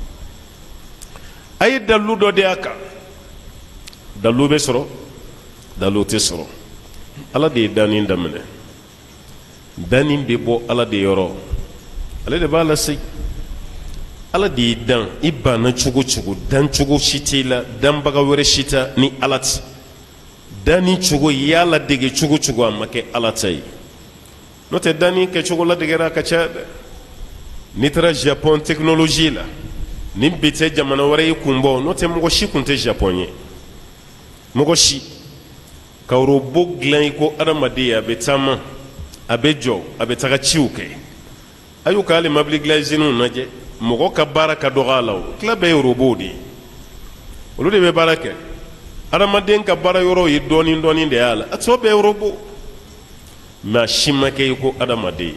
ay dalu dɔ de y'a kan dalu bɛ sɔrɔ dalu tɛ sɔrɔ ala de ye danni daminɛ danni bɛ bɔ ala de yɔrɔ ale de b'a lase ala de y'i dan i banna cogo cogo dan cogo si t'i la danbaga wɛrɛ si tɛ ni ala tɛ danni cogo i y'a ladege cogo cogo a ma kɛ ala ta ye n'o tɛ danni kɛcogo ladegera a ka ca dɛ n'i taara Japon technologie la ni bi tɛ jamana wɛrɛ y'i kun bɔ n'o tɛ mɔgɔ si kun tɛ Japon ye mɔgɔ si ka robo dilan i ko adamaden a bɛ taama a bɛ jɔ a bɛ taga ciw kɛ a y'u ka hali mobili dilan usines lajɛ mɔgɔ ka baara ka dɔgɔ a la o tila bɛɛ ye robo de ye olu de bɛ baara kɛ adamaden ka baara yɔrɔ ye dɔɔni dɔɔni de y'a la a tɔ bɛɛ ye robo mɛ a si ma kɛ i ko adamaden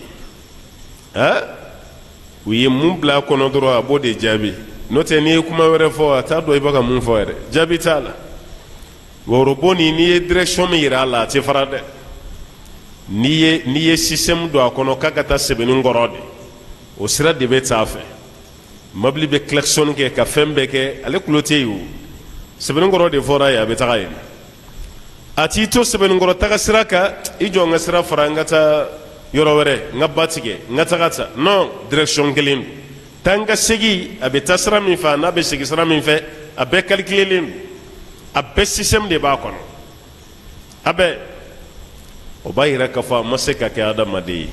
u ye mun bila a kɔnɔ dɔrɔn a b'o de jaabi n'o tɛ n'i ye kuma wɛrɛ fɔ a t'a dɔn i bɛ ka mun fɔ yɛrɛ jaabi t'a la wa robo nin n'i ye direction min yira a la a tɛ fara dɛ n'i ye système don a kɔnɔ k'a ka taa sɛbɛnni kɔrɔ de o sira de bɛ taa a fɛ mobili bɛ klaxon kɛ ka fɛn bɛɛ kɛ ale tulo tɛ yen o sɛbɛnni kɔrɔ de fɔra yen a bɛ taga yen a t'i to sɛbɛnni kɔrɔ taga sira kan i jɔ n ka sira fara n ka taa yɔrɔ wɛrɛ n ka ba tigɛ n ka taga ta non direction kelen don taa n ka segin a bɛ taa sira min fɛ n'a bɛ segin sira min fɛ a bɛɛ calculelen don a bɛɛ système de b'a kɔnɔ a bɛɛ o b'a yira k'a fɔ a ma se ka kɛ adamaden ye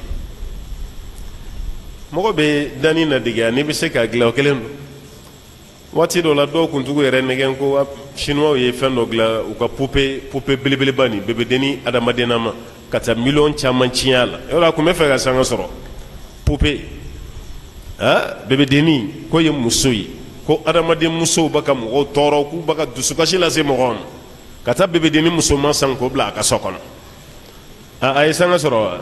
mɔgɔ bɛ danni ladege n'i bɛ se k'a dilan o kelen don waati dɔ la dɔw kuntugu yɛrɛ nɛgɛn ko chinois ye fɛn dɔ dilan u ka poupée belebeleba nin bɛbɛdenni adamadenna ma ka taa miliyɔn caman tiɲɛ a la yɔrɔ a tun bɛ fɛ ka sanga sɔrɔ poupée bɛbɛdenni k'o ye muso ye ko adamaden musow baka mɔgɔw tɔɔrɔ k'u baka dusukasi lase mɔgɔw ma ka taa bebedenni musoman san k'o bila a ka so kɔnɔ a ye sanga sɔrɔ wa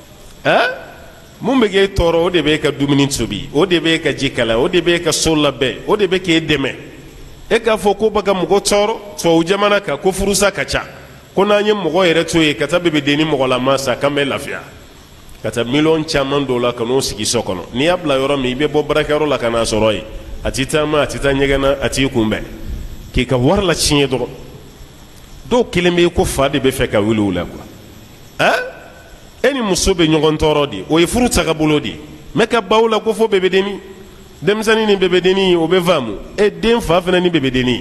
mun bɛ k'e tɔɔrɔ o de b'e ka dumuni tobi o de b'e ka ji kala o de b'e ka so labɛn o de bɛ k'e dɛmɛ e k'a fɔ ko baka mɔgɔ tɔɔrɔ tubabu jamana kan ko furusa ka ca ko n'an ye mɔgɔ yɛrɛ to yen ka taa bebedenni mɔgɔlama san k'an bɛ lafiya ka taa miliyɔn caman dɔw la ka n'o sigi so kɔnɔ n'i y'a bila yɔrɔ min i bɛ bɔ baarakɛyɔrɔ la ka n'a sɔrɔ yen a t'i taama a t'i taa ɲɛgɛn na a t'i kunbɛn k'i ka wari la tiɲɛ dɔrɔn dɔw kelen bɛ yen ko fa de bɛ fɛ ka wuli o la quoi e ni muso bɛ ɲɔgɔn tɔɔrɔ de o ye furu tagabolo de mɛ ka baw la ko fo bebedenni denmisɛnnin ni bebedenni o bɛ faamu den fa fana ni bebedenni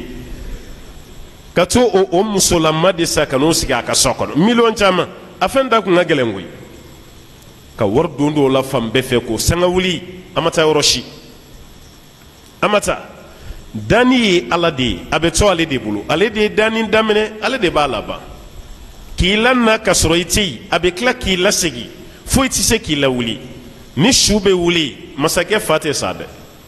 ka to o musolama de sa ka n'o sigi a ka so kɔnɔ miliyɔn caman a fɛn da kun ka gɛlɛn koyi ka wari don dɔw la fan bɛɛ fɛ ko sanga wuli a ma taa yɔrɔ si a ma taa danni ye ala de ye a bɛ to ale de bolo ale de ye danni daminɛ ale de b'a laban k'i lana ka sɔrɔ i tɛ yen a bɛ tila k'i lasegin foyi tɛ se k'i lawuli ni su bɛ wuli masakɛ fa tɛ sa dɛ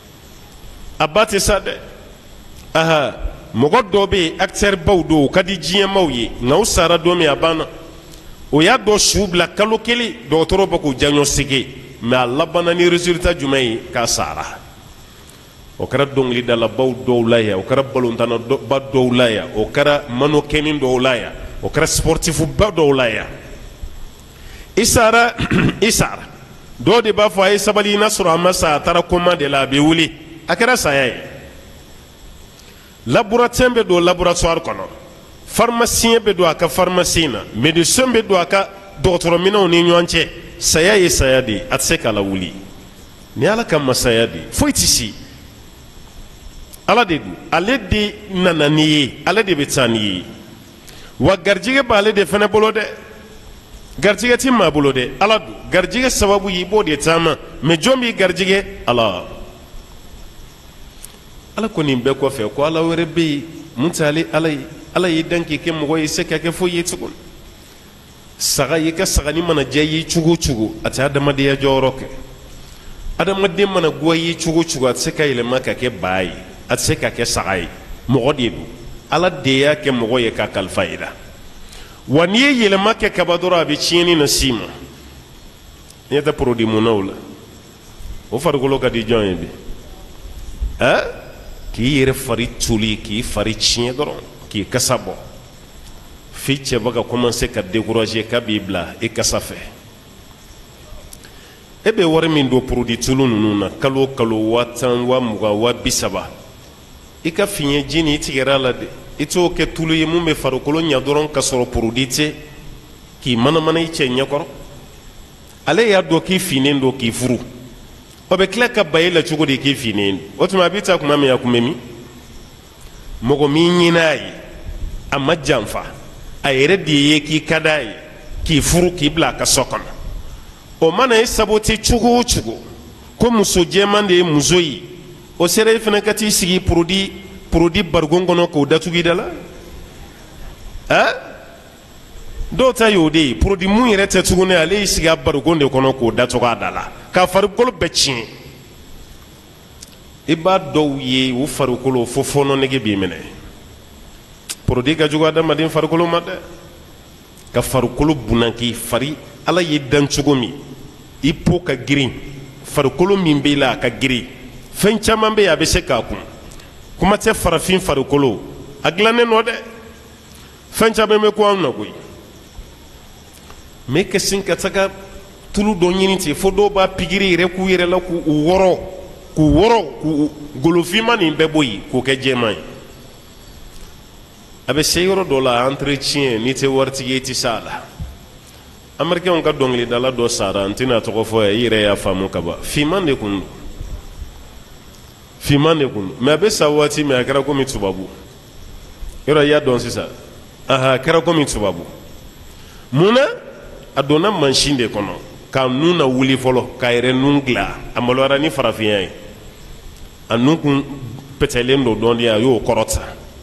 a ba tɛ sa dɛ aha mɔgɔ dɔw bɛ yen acteurs baw don o ka di diɲɛmaw ye nka o sara don min a banna o y'a dɔn su bila kalo kelen dɔgɔtɔrɔ bɛ k'o janɲɔ sege mɛ a labanna ni résultat jumɛn ye k'a sara o kɛra dɔnkilidalabaw dɔw la yan o kɛra balontanaba dɔw la yan o kɛra manokɛni dɔw la yan o kɛra sportif ba dɔw la yan i sara dɔw de b'a fɔ a ye sabali n'a sɔrɔ a ma sa a taara koma de la a bɛ wuli a kɛra saya ye laboratoire bɛ don laboratoire kɔnɔ pharmacien bɛ don a ka pharmacie na médecin bɛ don a ka dɔgɔtɔrɔminɛnw ni ɲɔgɔn cɛ saya ye saya de a tɛ se k'a lawuli ni ala ka masaya de foyi tɛ se ala de don ale de nana n'i ye ale de bɛ taa n'i ye wa garijɛgɛ b'ale de fana bolo dɛ garijɛgɛ tɛ maa bolo dɛ ala don garijɛgɛ sababu i b'o de taama mɛ jɔn b'i garijɛgɛ ala ko nin bɛɛ kɔfɛ ko ala wɛrɛ bɛ yen mun tɛ ala ye ala y'i dan k'i kɛ mɔgɔ ye se ka kɛ foyi ye tuguni saga i ka sagani mana diya i ye cogo o cogo a tɛ adamadenya jɔyɔrɔ kɛ adamaden mana goya i ye cogo o cogo a tɛ se ka yɛlɛma ka kɛ ba ye a tɛ se ka kɛ saga ye mɔgɔ de don ala de y'a kɛ mɔgɔ ye k'a kalifa i la wa n'i ye yɛlɛma kɛ kaba dɔrɔn a bɛ tiɲɛni na s'i ma n'i tɛ produit munnaw la o farikolo ka di jɔn ye bi k'i yɛrɛ fari toli k'i fari tiɲɛ dɔrɔn k'i kasa bɔ f'i cɛba ka commencer ka décourager k'a b'i bila i kasa fɛ e bɛ wari min don produit tulu ninnu na kalo o kalo 10,000 20,000 30,000 i ka fiɲɛ ji ni i tigɛra a la dɛ i t'o kɛ tulu ye mun bɛ farikolo ɲɛ dɔrɔn ka sɔrɔ produit tɛ k'i manamana i cɛ ɲɛkɔrɔ ale y'a dɔn k'i finnen don k'i furu o bɛ tila ka ba e la cogo di k'i finnen don o tuma a bɛ taa kuma min a kun bɛ min mɔgɔ min ɲin'a ye a ma janfa a yɛrɛ de ye k'i ka d'a ye k'i furu k'i bila a ka so kɔnɔ o mana e sabote cogo o cogo ko muso jɛman de ye muso ye o sera e fana ka t'i sigi produit barigon kɔnɔ k'o datugu i da la dɔw ta y'o de ye produit mun yɛrɛ tɛ tuguni ale y'i sigi a barigon de kɔnɔ k'o datugu a da la k'a farikolo bɛɛ tiɲɛ i b'a dɔw ye o farikolo fo fɔɔnɔ nege b'i minɛ produit ka jugu adamaden farikolo ma dɛ ka farikolo bunaki fari ala ye dan cogo min i po ka girin farikolo min b'i la a ka girin fɛn caman bɛ yen a bɛ se k'a kun kuma tɛ farafin farikolo a dilannen nɔ dɛ fɛn caman bɛ ko anw na koyi mɛ ka sin ka taga tulu dɔ ɲini ten fo dɔw b'a pikiri yɛrɛ k'u yɛrɛ la k'u wɔrɔ k'u golofinma nin bɛɛ bɔ yen k'o kɛ jɛman ye a bɛ se yɔrɔ dɔ la entretien n'i tɛ waritigi ye i tɛ se a la américain ka dɔnkilidala dɔ sara n tɛna tɔgɔ fɔ yan i yɛrɛ y'a faamu ka ban finman de kun don finman de kun don mɛ a bɛ sa waati min a kɛra komi tubabu yɔrɔ i y'a dɔn sisan a kɛra komi tubabu mun na a donna mansin de kɔnɔ k'a nun na wuli fɔlɔ k'a yɛrɛ nun dilan a maloyara ni farafinya ye a nun kun pɛtɛlen don dɔɔnin a y'o kɔrɔta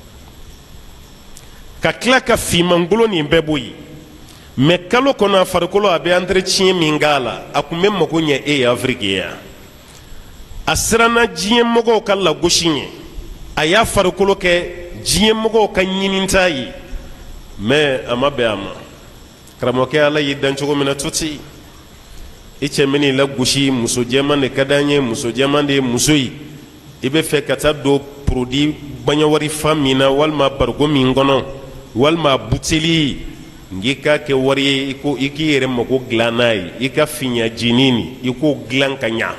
ka tila ka finmangolo nin bɛɛ bɔ yen mɛ kalo kɔnɔ a farikolo a bɛ entretien min k'a la a tun bɛ mago ɲɛ e ye afiriki ye yan a siranna diɲɛ mɔgɔw ka lagosi ɲɛ a y'a farikolo kɛ diɲɛ mɔgɔw ka ɲininta ye mais a ma bɛn a ma karamɔgɔkɛ ala y'i dan cogo min na tuti i cɛ min n'i lagosi muso jɛman de ka d'an ye muso jɛman de ye muso ye i bɛ fɛ ka taa don produit baɲɛwari fan min na walima barigo min kɔnɔ walima buteli n'i k'a kɛ wari ye i k'i yɛrɛ mago dilan n'a ye i ka fiɲɛ jinin nin i k'o dilan ka ɲa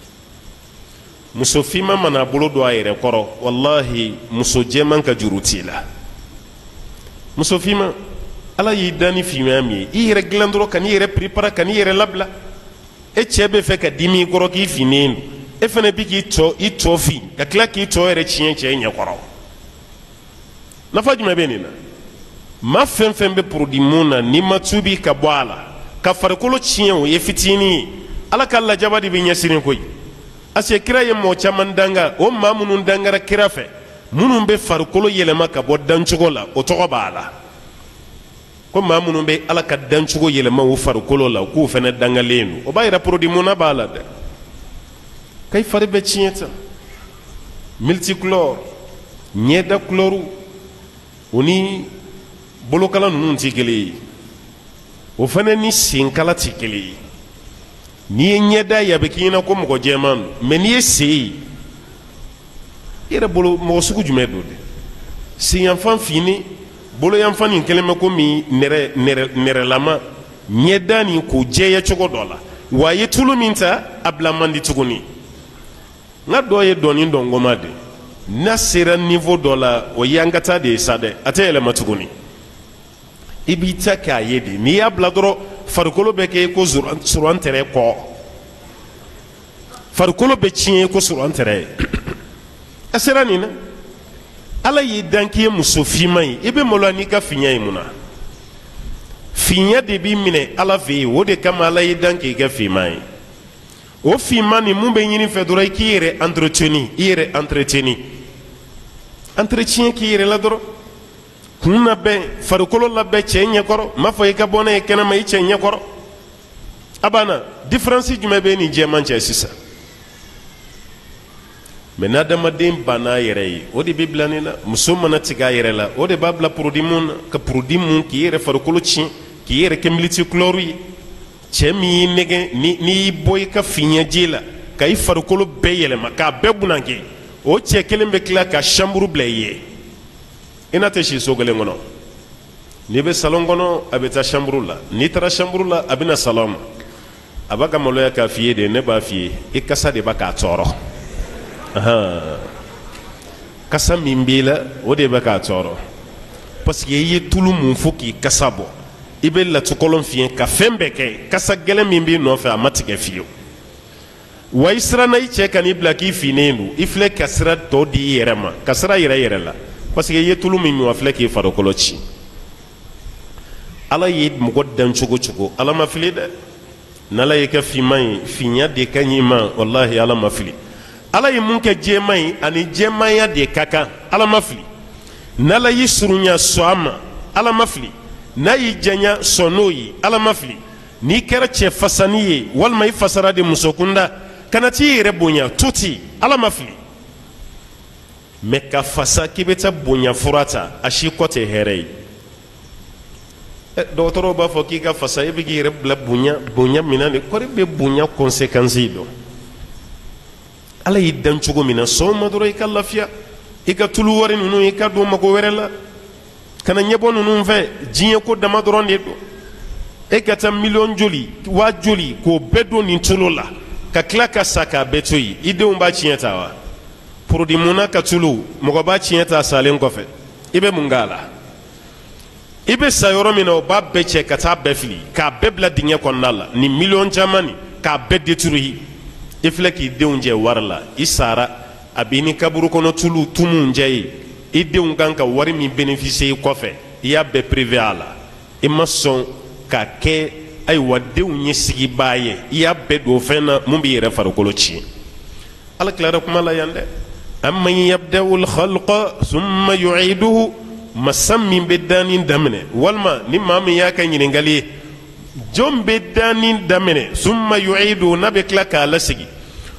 muso finman mana bolo don a yɛrɛ kɔrɔ wallahi muso jɛman ka juru t'i la muso finman ala y'i dan ni finman min ye i yɛrɛ dilan dɔrɔn ka n'i yɛrɛ préparer ka n'i yɛrɛ labila e cɛ bɛ fɛ ka dimi i kɔrɔ k'i finnen don e fana bi k'i tɔ fin ka tila k'i tɔ yɛrɛ tiɲɛ cɛ ɲɛkɔrɔ nafa jumɛn bɛ nin na maa fɛn fɛn bɛ produit mun na n'i ma tubi ka bɔ a la ka farikolo tiɲɛ o ye fitinin ye ala ka lajaba de bɛ ɲɛsinnen koyi parce que kira ye mɔgɔ caman danga o maa minnu dangara kira fɛ minnu bɛ farikolo yɛlɛma ka bɔ dancogo la o tɔgɔ b'a la ko maa minnu bɛ ala ka dancogo yɛlɛma o farikolo la k'u fana dangalen don o b'a yira produit mun na b'a la dɛ k'i fari bɛ tiɲɛ tan multicolore ɲɛda couleur o ni bolokala ninnu tɛ kelen ye o fana ni senkala tɛ kelen ye n'i ye ɲɛda ye a bɛ k'i ɲɛna ko mɔgɔ jɛman don mais n'i ye sen ye i yɛrɛ bolo mɔgɔ sugu jumɛn don dɛ senyanfan fini boloyanfan nin kɛlen bɛ komi nɛrɛlama ɲɛda nin k'o jɛya cogo dɔ la wa a ye tulu min ta a bila man di tuguni n ka dɔ ye dɔɔni dɔn ngoma de n'a sera niveau dɔ la o yankata de ye sa dɛ a tɛ yɛlɛma tuguni i b'i ta k'a ye de n'i y'a bila dɔrɔn farikolo bɛ kɛ ko suran tɛrɛ kɔ farikolo bɛ tiɲɛ ko suran tɛrɛ a sera nin na ala y'i dan k'i ye muso finman ye i bɛ maloya n'i ka fiɲɛ ye mun na fiɲɛ de b'i minɛ ala fɛ yen o de kama ala y'i dan k'i kɛ finman ye o finman nin mun bɛ ɲini fɛ dɔrɔn i k'i yɛrɛ entretenu i yɛrɛ entretien k'i yɛrɛ la dɔrɔn kun labɛn farikolo labɛn cɛ ɲɛkɔrɔ n m'a fɔ i ka bɔ n'a ye kɛnɛma i cɛ ɲɛkɔrɔ a banna différence jumɛn bɛ ni jɛman cɛ sisan mais n'adamaden banna a yɛrɛ ye o de bɛ bila nin na muso mana tigɛ a yɛrɛ la o de b'a bila produit mun na ka produit mun k'i yɛrɛ farikolo tiɲɛ k'i yɛrɛ kɛ multicolore ye cɛ min y'i nɛgɛn n'i y'i bɔ i ka fiɲɛji la ka i farikolo bɛɛ yɛlɛma k'a bɛɛ bunake o cɛ kelen bɛ tila ka chambre bila i ye i n'a tɛ si so kelen kɔnɔ n'i bɛ salon kɔnɔ a bɛ taa chambre la n'i taara chambre la a bɛ na salon ma a b'a ka maloya k'a f'i ye de ne b'a f'i ye i kasa de b'a k'a tɔɔrɔ kasa min b'i la o de bɛ k'a tɔɔrɔ parce que i ye tulu mun fo k'i kasa bɔ i bɛ latukɔlɔn fiɲɛ ka fɛn bɛɛ kɛ kasa gɛlɛn min b'i nɔfɛ a ma tigɛ fiyewu wa i siranna i cɛ ka n'i bila k'i finnen don i filɛ ka sira tɔ di i yɛrɛ ma ka sira yɛrɛ yɛrɛ la parce que i ye tulu min min a filɛ k'i farikolo ci ala ye mɔgɔ dan cogo cogo ala ma fili dɛ n'ala y'i kɛ finman ye finya de ka ɲi ma wallahi ala ma fili ala ye mun kɛ jɛman ye ani jɛmanya de ka kan ala ma fili n'ala y'i surunya sɔn a ma ala ma fili n'a y'i janya sɔn n'o ye ala ma fili n'i kɛra cɛ fasani ye walima i fasara de muso kunda kana t'i yɛrɛ bonya to ten ala ma fili mais ka fasa k'i bɛ taa bonya fura ta a si kɔ tɛ hɛrɛ ye dɔgɔtɔrɔw b'a fɔ k'i ka fasa i bɛ k'i yɛrɛ bila bonya min na de kɔri bɛ bonya conséquence dɔn ala y'i dan cogo min na sɔn ma dɔrɔn i ka lafiya i ka tulu wari ninnu i ka don mago wɛrɛ la kana ɲɛbɔ ninnu fɛ diɲɛ ko dama dɔrɔn de don e ka taa miliyɔn joli waa joli k'o bɛɛ don nin tulu la ka tila ka sa k'a bɛɛ to yen i denw b'a tiɲɛ ta wa produit mun na ka tulu mɔgɔ b'a tiɲɛ ta salen kɔfɛ i bɛ mun k'a la i bɛ sa yɔrɔ min na o b'a bɛɛ cɛ ka taa bɛɛ fili k'a bɛɛ bila dingɛ kɔnɔna la nin miliyɔn caman nin k'a bɛɛ détruire i filɛ k'i denw jɛ wari la i sara a b'i ni kaburu kɔnɔ tulu tumun jɛ ye i denw kan ka wari min bénéficier kɔfɛ i y'a bɛɛ privé a la i ma sɔn ka kɛ ayiwa denw ɲɛsigibaa ye i y'a bɛɛ don fɛn na mun b'i yɛrɛ farikolo tiɲɛ ala tilara kuma la yan dɛ amman yabda'ul khalqa thumma yu'iduhu masa min bɛ danni daminɛ walima ni maa min y'a ka ɲininkali ye jɔn bɛ danni daminɛ thumma yu'iduhu n'a bɛ tila k'a lasegi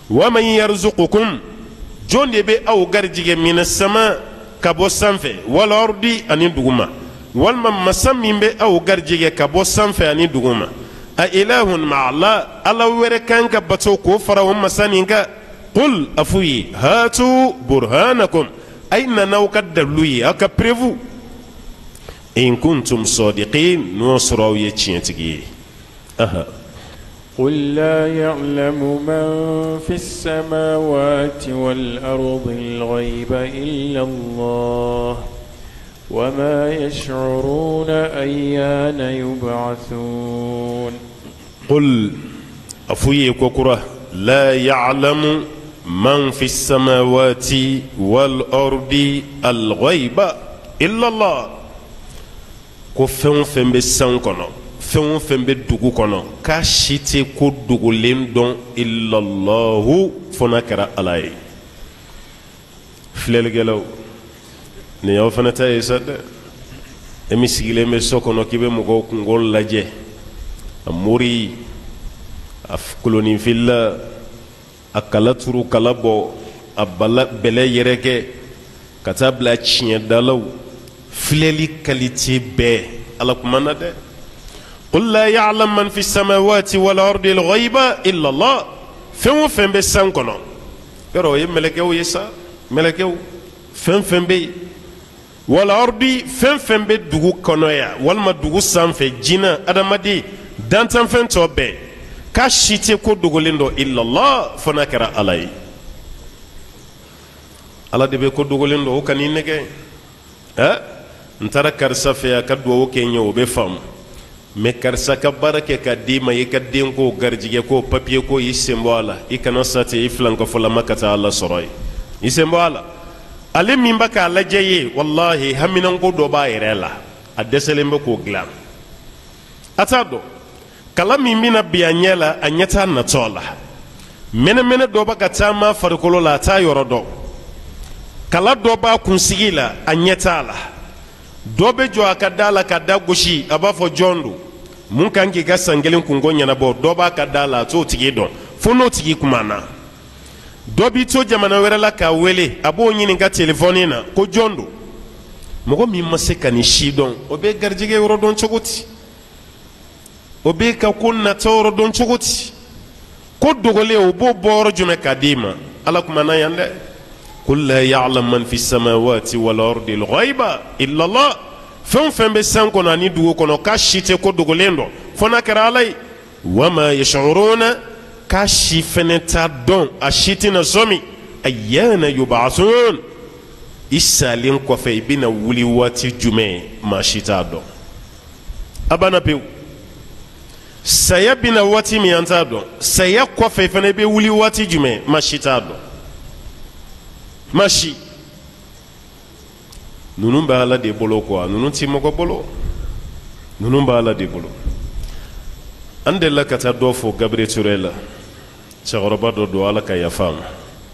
wa man yarzuqukum jonde be aw garjige min sama ka bɔ sanfɛ wal ardi ani duguma walma masa min be aw garjige ka bɔ sanfɛ ani duguma a ilahun ma'ala ala wɛrɛ kan ka bato ko fara o masa nin ka qul afuyi hatu burhanakum ay nanaw ka dalilu ye aw ka preuve in kuntum sadiqin n'o sɔrɔ aw ye tiɲɛtigi ye aha قل لا يعلم من في السماوات والأرض الغيب إلا الله وما يشعرون أيان يبعثون قل أفوي كوكرة لا يعلم من في السماوات والأرض الغيب إلا الله كفن فن بسانكنا fɛn fɛn bɛ dugu kɔnɔ k'a si tɛ ko dogolen dɔn illallahu fo n'a kɛra ala ye filɛlikɛlaw nin y'aw fana ta ye sa dɛ e min sigilen bɛ so kɔnɔ k'i bɛ mɔgɔw kunkolo lajɛ a mori a kolonifila a kala turu kala bɔ a bɛlɛ yɛrɛkɛ ka taa bila tiɲɛdalaw filɛli kalite bɛɛ ala kuma na dɛ قل لا يعلم من في السماوات والأرض الغيب إلا الله فين فين بسان كنا يرو يملكوا يسا ملكوا فين بي والأرض فين بدو كنا يا والما دو سام في جنا أدمدي دانتم فين توبة كاشيتي كودغوليندو إلا الله فنكر علي على دبي كودغوليندو هو كان ينكى نترى كرسافيا كدو كينيو بفهم mais karisa ka baara kɛ ka di ma i ka den ko garijigɛ ko papier ko i sen bɔ a la i kana sate i filankɔfɔlama ka taa ala sɔrɔ ye i sen bɔ a la ale min bɛ k'a lajɛ ye wallahi haminanko dɔ b'a yɛrɛ la a dɛsɛlen bɛ k'o dilan a t'a dɔn kala min bɛna bi a ɲɛ la a ɲɛ t'a natɔ la mɛnɛmɛnɛ dɔ bɛ ka taama farikolo la a t'a yɔrɔ dɔn kala dɔ b'a kunsigi la a ɲɛ t'a la dɔ bɛ jɔ a ka da la ka da gosi a b'a fɔ jɔn don mun kan k'i ka san kelen kunko ɲɛnabɔ dɔ b'a ka da la a t'o tigi dɔn fo n'o tigi kumana dɔ b'i to jamana wɛrɛ la k'a wele a b'o ɲininka telefɔni na ko jɔn don mɔgɔ min ma se ka nin si dɔn o bɛ garijɛgɛ yɔrɔ dɔn cogo di o bɛ ka ko natɔ yɔrɔ dɔn cogo di ko dogolen o b'o bɔ yɔrɔ jumɛn k'a di ma ala kumana yan dɛ قل لا يعلم من في السماوات والأرض الغيب إلا الله فهم فهم بسانكم أني دوكم كاشيتي كودغوليندو فنكر علي وما يشعرون كاشي فنتا دون أشيتنا زومي أيانا يبعثون إسالين كوفي بنا ولي واتي جمعي ما شيتا دون أبانا بيو سيا بنا واتي ميانتا دون سيا كوفي فنبي ولي واتي جمعي ما شيتا دون mashi nunun bɛ ala de bolo quoi nunun ti mɔgɔ bolo nunun bɛ ala de bolo an delila ka taa dɔ fo Gabiriyɛli Ture la cɛkɔrɔba dɔ don ala ka yafa ma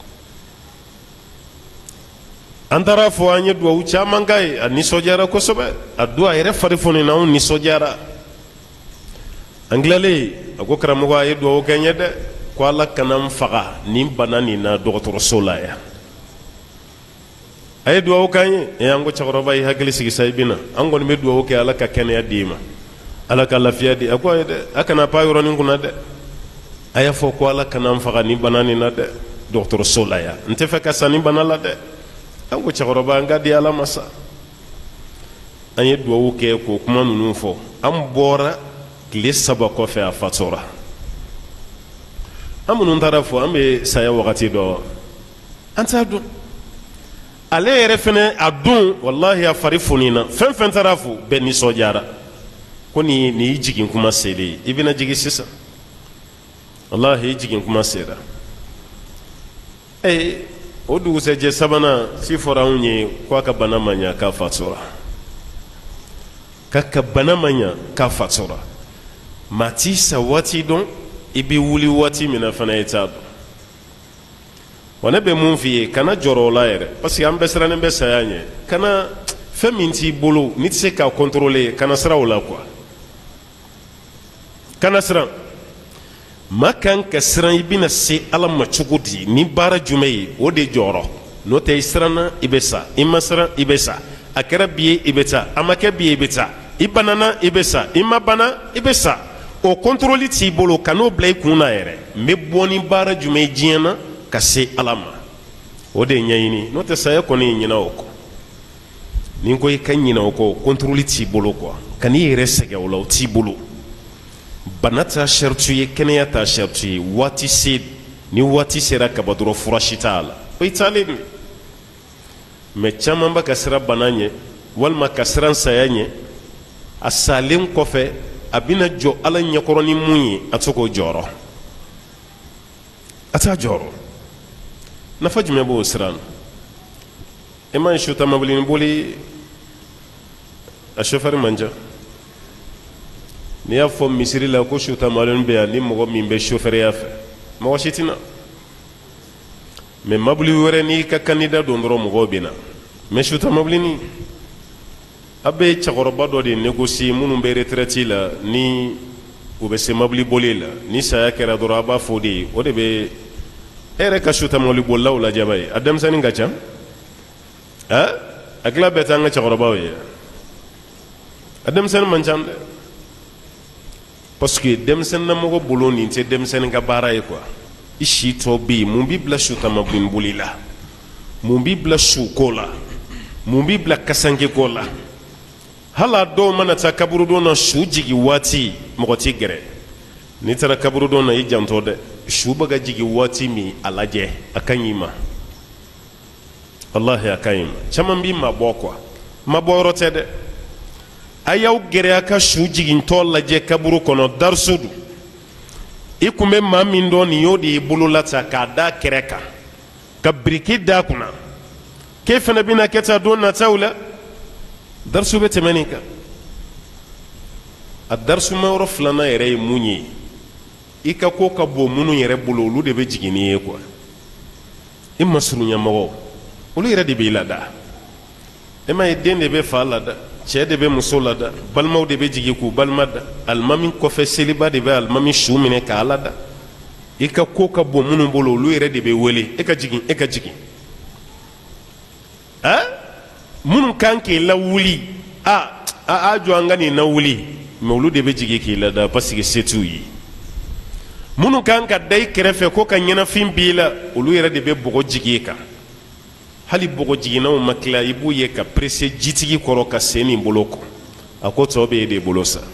an taara fɔ an ye duwawu caman k'a ye a nisɔndiyara kosɛbɛ a don a yɛrɛ fari fonina anw nisɔndiyara an tilalen a ko karamɔgɔ a ye duwawu kɛ n ye dɛ ko ala kana n faga nin bana nin na dɔgɔtɔrɔso la yan a ye duwawu k'an ye an ko cɛkɔrɔba y'i hakili sigi sa i bɛ na an kɔni bɛ duwawu kɛ ala ka kɛnɛya d'i ma ala ka lafiya di a ko ayi dɛ a kana pan yɔrɔnin kunna dɛ a y'a fɔ ko ala kana n faga nin bana nin na dɛ dɔgɔtɔrɔso la yan n tɛ fɛ ka sa nin bana la dɛ an ko cɛkɔrɔba an ka di ala ma sa an ye duwawu kɛ k'o kuma ninnu fɔ an bɔra tile 3 kɔfɛ a fatura an minnu taara fɔ an bɛ saya wagati dɔ an t'a dɔn ale yɛrɛ fɛnɛ a don wallahi a fari fonina fɛn fɛn taara fo bɛɛ nisɔndiyara ko nin y'i jigin kuma selen ye i bɛna jigin sisan wallahi i jigin kuma sera o dugusɛjɛ sabanan si fɔra anw ye ko a ka bana ma ɲa k'a fatura k'a ka bana ma ɲa k'a fatura maa t'i sa waati dɔn i bɛ wuli waati min na fana i t'a dɔn wa ne bɛ mun f'i ye kana jɔrɔ o la yɛrɛ parce que an bɛɛ sirannen bɛ saya ɲɛ kana fɛn min t'i bolo n'i tɛ se k'a contrôler kana siran o la quoi kana siran ma kan ka siran i bɛna se ala ma cogo di ni baara jumɛn ye o de jɔyɔrɔ n'o tɛ i siranna i bɛ sa i ma siran i bɛ sa a kɛra bi ye i bɛ taa a ma kɛ bi ye i bɛ taa i banana i bɛ sa i ma bana i bɛ sa o contrôle t'i bolo ka n'o bila i kun na yɛrɛ n bɛ bɔ ni baara jumɛn ye diɲɛ na ka se ala ma o de ye ɲɛɲini n'o tɛ saya kɔni ye ɲinɛ o kɔ ni n ko i ka ɲinɛ o kɔ contrôle t'i bolo quoi ka n'i yɛrɛ sɛgɛn o la o t'i bolo bana t'a sɛritu ye kɛnɛya t'a sɛritu ye waati se ni waati sera ka ban dɔrɔn fura si t'a la o i taalen don mais caman bɛ ka siran bana ɲɛ walima ka siran saya ɲɛ a salen kɔfɛ a bɛna jɔ ala ɲɛkɔrɔ ni mun ye a tɛ k'o jɔyɔrɔ a t'a jɔyɔrɔ nafa jumɛn b'o siran na e ma ye sotamabili boli a chauffeur man ca n'i y'a fɔ misiri la ko sotamabili bɛ yan ni mɔgɔ min bɛ chauffeuriya fɛ mɔgɔ si tɛna mais mabili wɛrɛ n'i ka kandida don dɔrɔn mɔgɔw bɛ na mais sotamabili a bɛ cɛkɔrɔba dɔ de négocier minnu bɛ retraite la ni u bɛ se mabili boli la ni saya kɛra dɔrɔn a b'a fɔ de ye o de bɛ e yɛrɛ ka sotamabili bolilaw lajɛ b'a ye a denmisɛnnin ka ca a tila bɛɛ t'an ka cɛkɔrɔbaw ye a denmisɛnnin man ca dɛ parce que denmisɛnninlamɔgɔ bolo nin tɛ denmisɛnnin ka baara ye quoi i si tɔ bɛ yen mun b'i bila sotamabili boli la mun b'i bila suko la mun b'i bila kasankeko la hali a dɔw mana taa kaburudon na su jigin waati mɔgɔ t'i gɛrɛ n'i taara kaburudon na i jantɔ dɛ su bɛ ka jigin waati min a lajɛ a ka ɲi i ma wallahi a ka ɲi i ma caman b'i mabɔ quoi mabɔ yɔrɔ tɛ dɛ a y'aw gɛrɛ a ka su jigintɔ lajɛ kaburu kɔnɔ darisu don i kun bɛ maa min dɔn nin y'o de y'i bolo lata k'a da kɛrɛ kan ka biriki d'a kunna k'e fana bɛna kɛ tan don nataw la darisu bɛ tɛmɛ nin kan a darisuma yɔrɔ filanan yɛrɛ ye mun ye i ka ko ka bon minnu yɛrɛ bolo olu de bɛ jigin n'i ye quoi i ma surunya mɔgɔw olu yɛrɛ de b'i lada e ma ye den de bɛ fa lada cɛ de bɛ muso lada balimaw de bɛ jigin k'u balima da alimami kɔfɛ seliba de bɛ alimami su minɛ k'a lada i ka ko ka bon minnu bolo olu yɛrɛ de bɛ wele e ka jigin e ka jigin minnu kan k'i lawuli a jɔ an ka nin lawuli mais olu de bɛ jigin k'i lada parce que se t'u ye minnu kan ka da i kɛrɛfɛ ko ka ɲɛnafin b'i la olu yɛrɛ de bɛ bɔgɔ jigin i kan hali bɔgɔ jiginnaw ma tila i b'u ye ka presse jitigi kɔrɔ ka sen nin bolo kɔ a ko tɔ bɛ e de bolo sa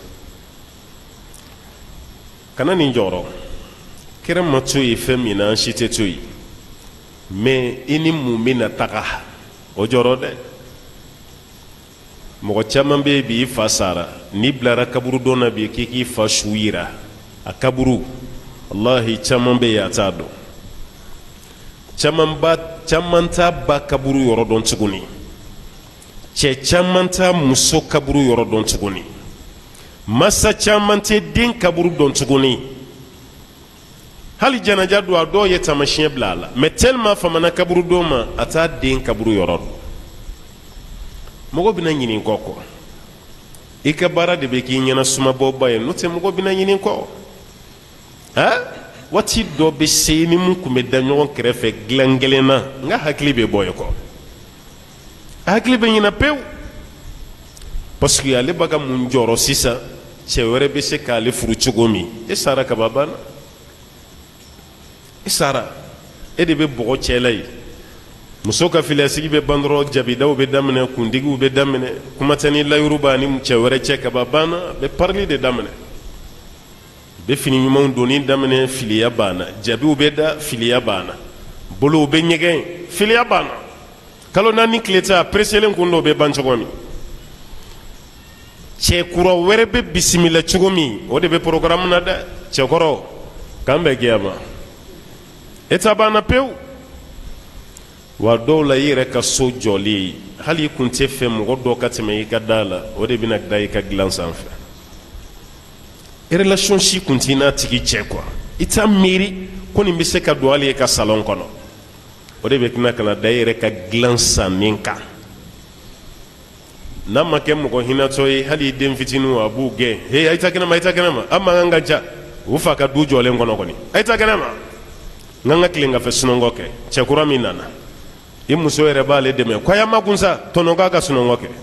kana nin jɔyɔrɔ kɛra ma to ye fɛn min na an si tɛ to yen mais i ni mun bɛna taga o jɔyɔrɔ dɛ mɔgɔ caman bɛ yen bi i fa sara n'i bilara kaburudon na bi k'i k'i fa su yira a kaburu wallahi caman bɛ yen a t'a dɔn caman t'a ba kaburu yɔrɔ dɔn tuguni cɛ caman t'a muso kaburu yɔrɔ dɔn tuguni masa caman tɛ den kaburu dɔn tuguni hali janaja don a dɔw ye taamasiyɛn bila a la mais tellement famana kaburu don ma a t'a den kaburu yɔrɔ dɔn mɔgɔ bɛna ɲini kɔ quoi i ka baara de bɛ k'i ɲɛna sumabɔba ye n'o tɛ mɔgɔ bɛna ɲini kɔ waati dɔ bɛ se ni mun tun bɛ da ɲɔgɔn kɛrɛfɛ dilan kelen na n ka hakili bɛ bɔ yen kɔ a hakili bɛ ɲinɛ pewu parce que ale b'a ka mun jɔrɔ sisan cɛ wɛrɛ bɛ se k'ale furu cogo min e sara kaba banna e sara e de bɛ bɔgɔ cɛ la yen muso ka filiyasigi bɛ ban dɔrɔn jabidaw bɛ daminɛ kuntigiw bɛ daminɛ kuma tɛ ni layiru b'a ni cɛ wɛrɛ cɛ kaba banna a bɛ parili de daminɛ bɛ fini ɲumanw donni daminɛ filiya banna jabiw bɛ da filiya banna bolow bɛ ɲɛgɛn filiya banna kalo naani tile ta preselen kun dɔw bɛ ban cogo min cɛ kura wɛrɛ bɛ bisimila cogo min o de bɛ programme na dɛ cɛkɔrɔ k'an bɛ gɛya ma e ta banna pewu wa dɔw la i yɛrɛ ka so jɔlen hali i kun tɛ fɛ mɔgɔ dɔ ka tɛmɛ i ka da la o de bɛna da i ka dilan sanfɛ relation si kun t'i n'a tigi cɛ quoi i t'a miiri ko nin bɛ se ka don hali e ka salon kɔnɔ o de bɛ tɛna ka na da i yɛrɛ ka dilan sannen kan n'a ma kɛ mɔgɔ hinɛtɔ ye hali i den fitinin a b'u gɛn hey a' ta kɛnɛma a' ta kɛnɛma a' mankan ka ca u fa ka du jɔlen kɔnɔ kɔni a ta kɛnɛ ma n ka tilen ka fɛ sunɔgɔ kɛ cɛkura min nana i muso yɛrɛ b'ale dɛmɛ kɔya ma kun sa tɔnɔ k'a ka sunɔgɔ kɛ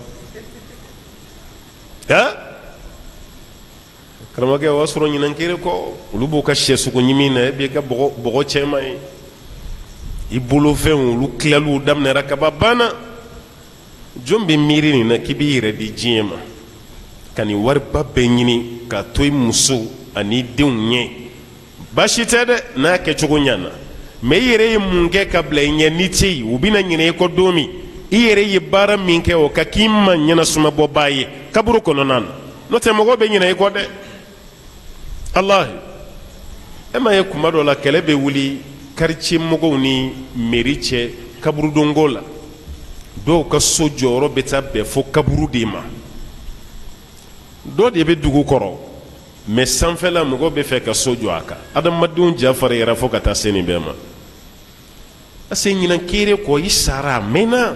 karamɔgɔkɛ o y'a sɔrɔ ɲinankere kɔ olu b'u ka sɛ sugu ɲimi na e b'i ka bɔgɔ cɛman ye i bolofɛnw olu tilaliw daminɛra kaba banna jɔn bɛ miiri nin na k'i b'i yɛrɛ di diɲɛ ma ka nin wariba bɛɛ ɲini k'a to i muso ani denw ɲɛ baasi tɛ dɛ n'a kɛcogo ɲɛna mɛ i yɛrɛ ye mun kɛ ka bila i ɲɛ ni tɛ yen u bɛna ɲinɛ i kɔ don min i yɛrɛ ye baara min kɛ o ka k'i ma ɲɛnasumabɔbaa ye kaburu kɔnɔna na n'o tɛ mɔgɔw bɛ ɲinɛ i kɔ dɛ alahi e ma ye kuma dɔ la kɛlɛ bɛ wuli quartier mɔgɔw ni mairie cɛ kaburudonko la dɔw ka so jɔyɔrɔ bɛ taa bɛn fo kaburu de ma dɔ de bɛ dugu kɔrɔ mɛ sanfɛla mɔgɔw bɛ fɛ ka so jɔ a kan adamadenw ja fariyara fo ka taa se nin bɛɛ ma parce que ɲinan kere kɔ i sara a mɛnna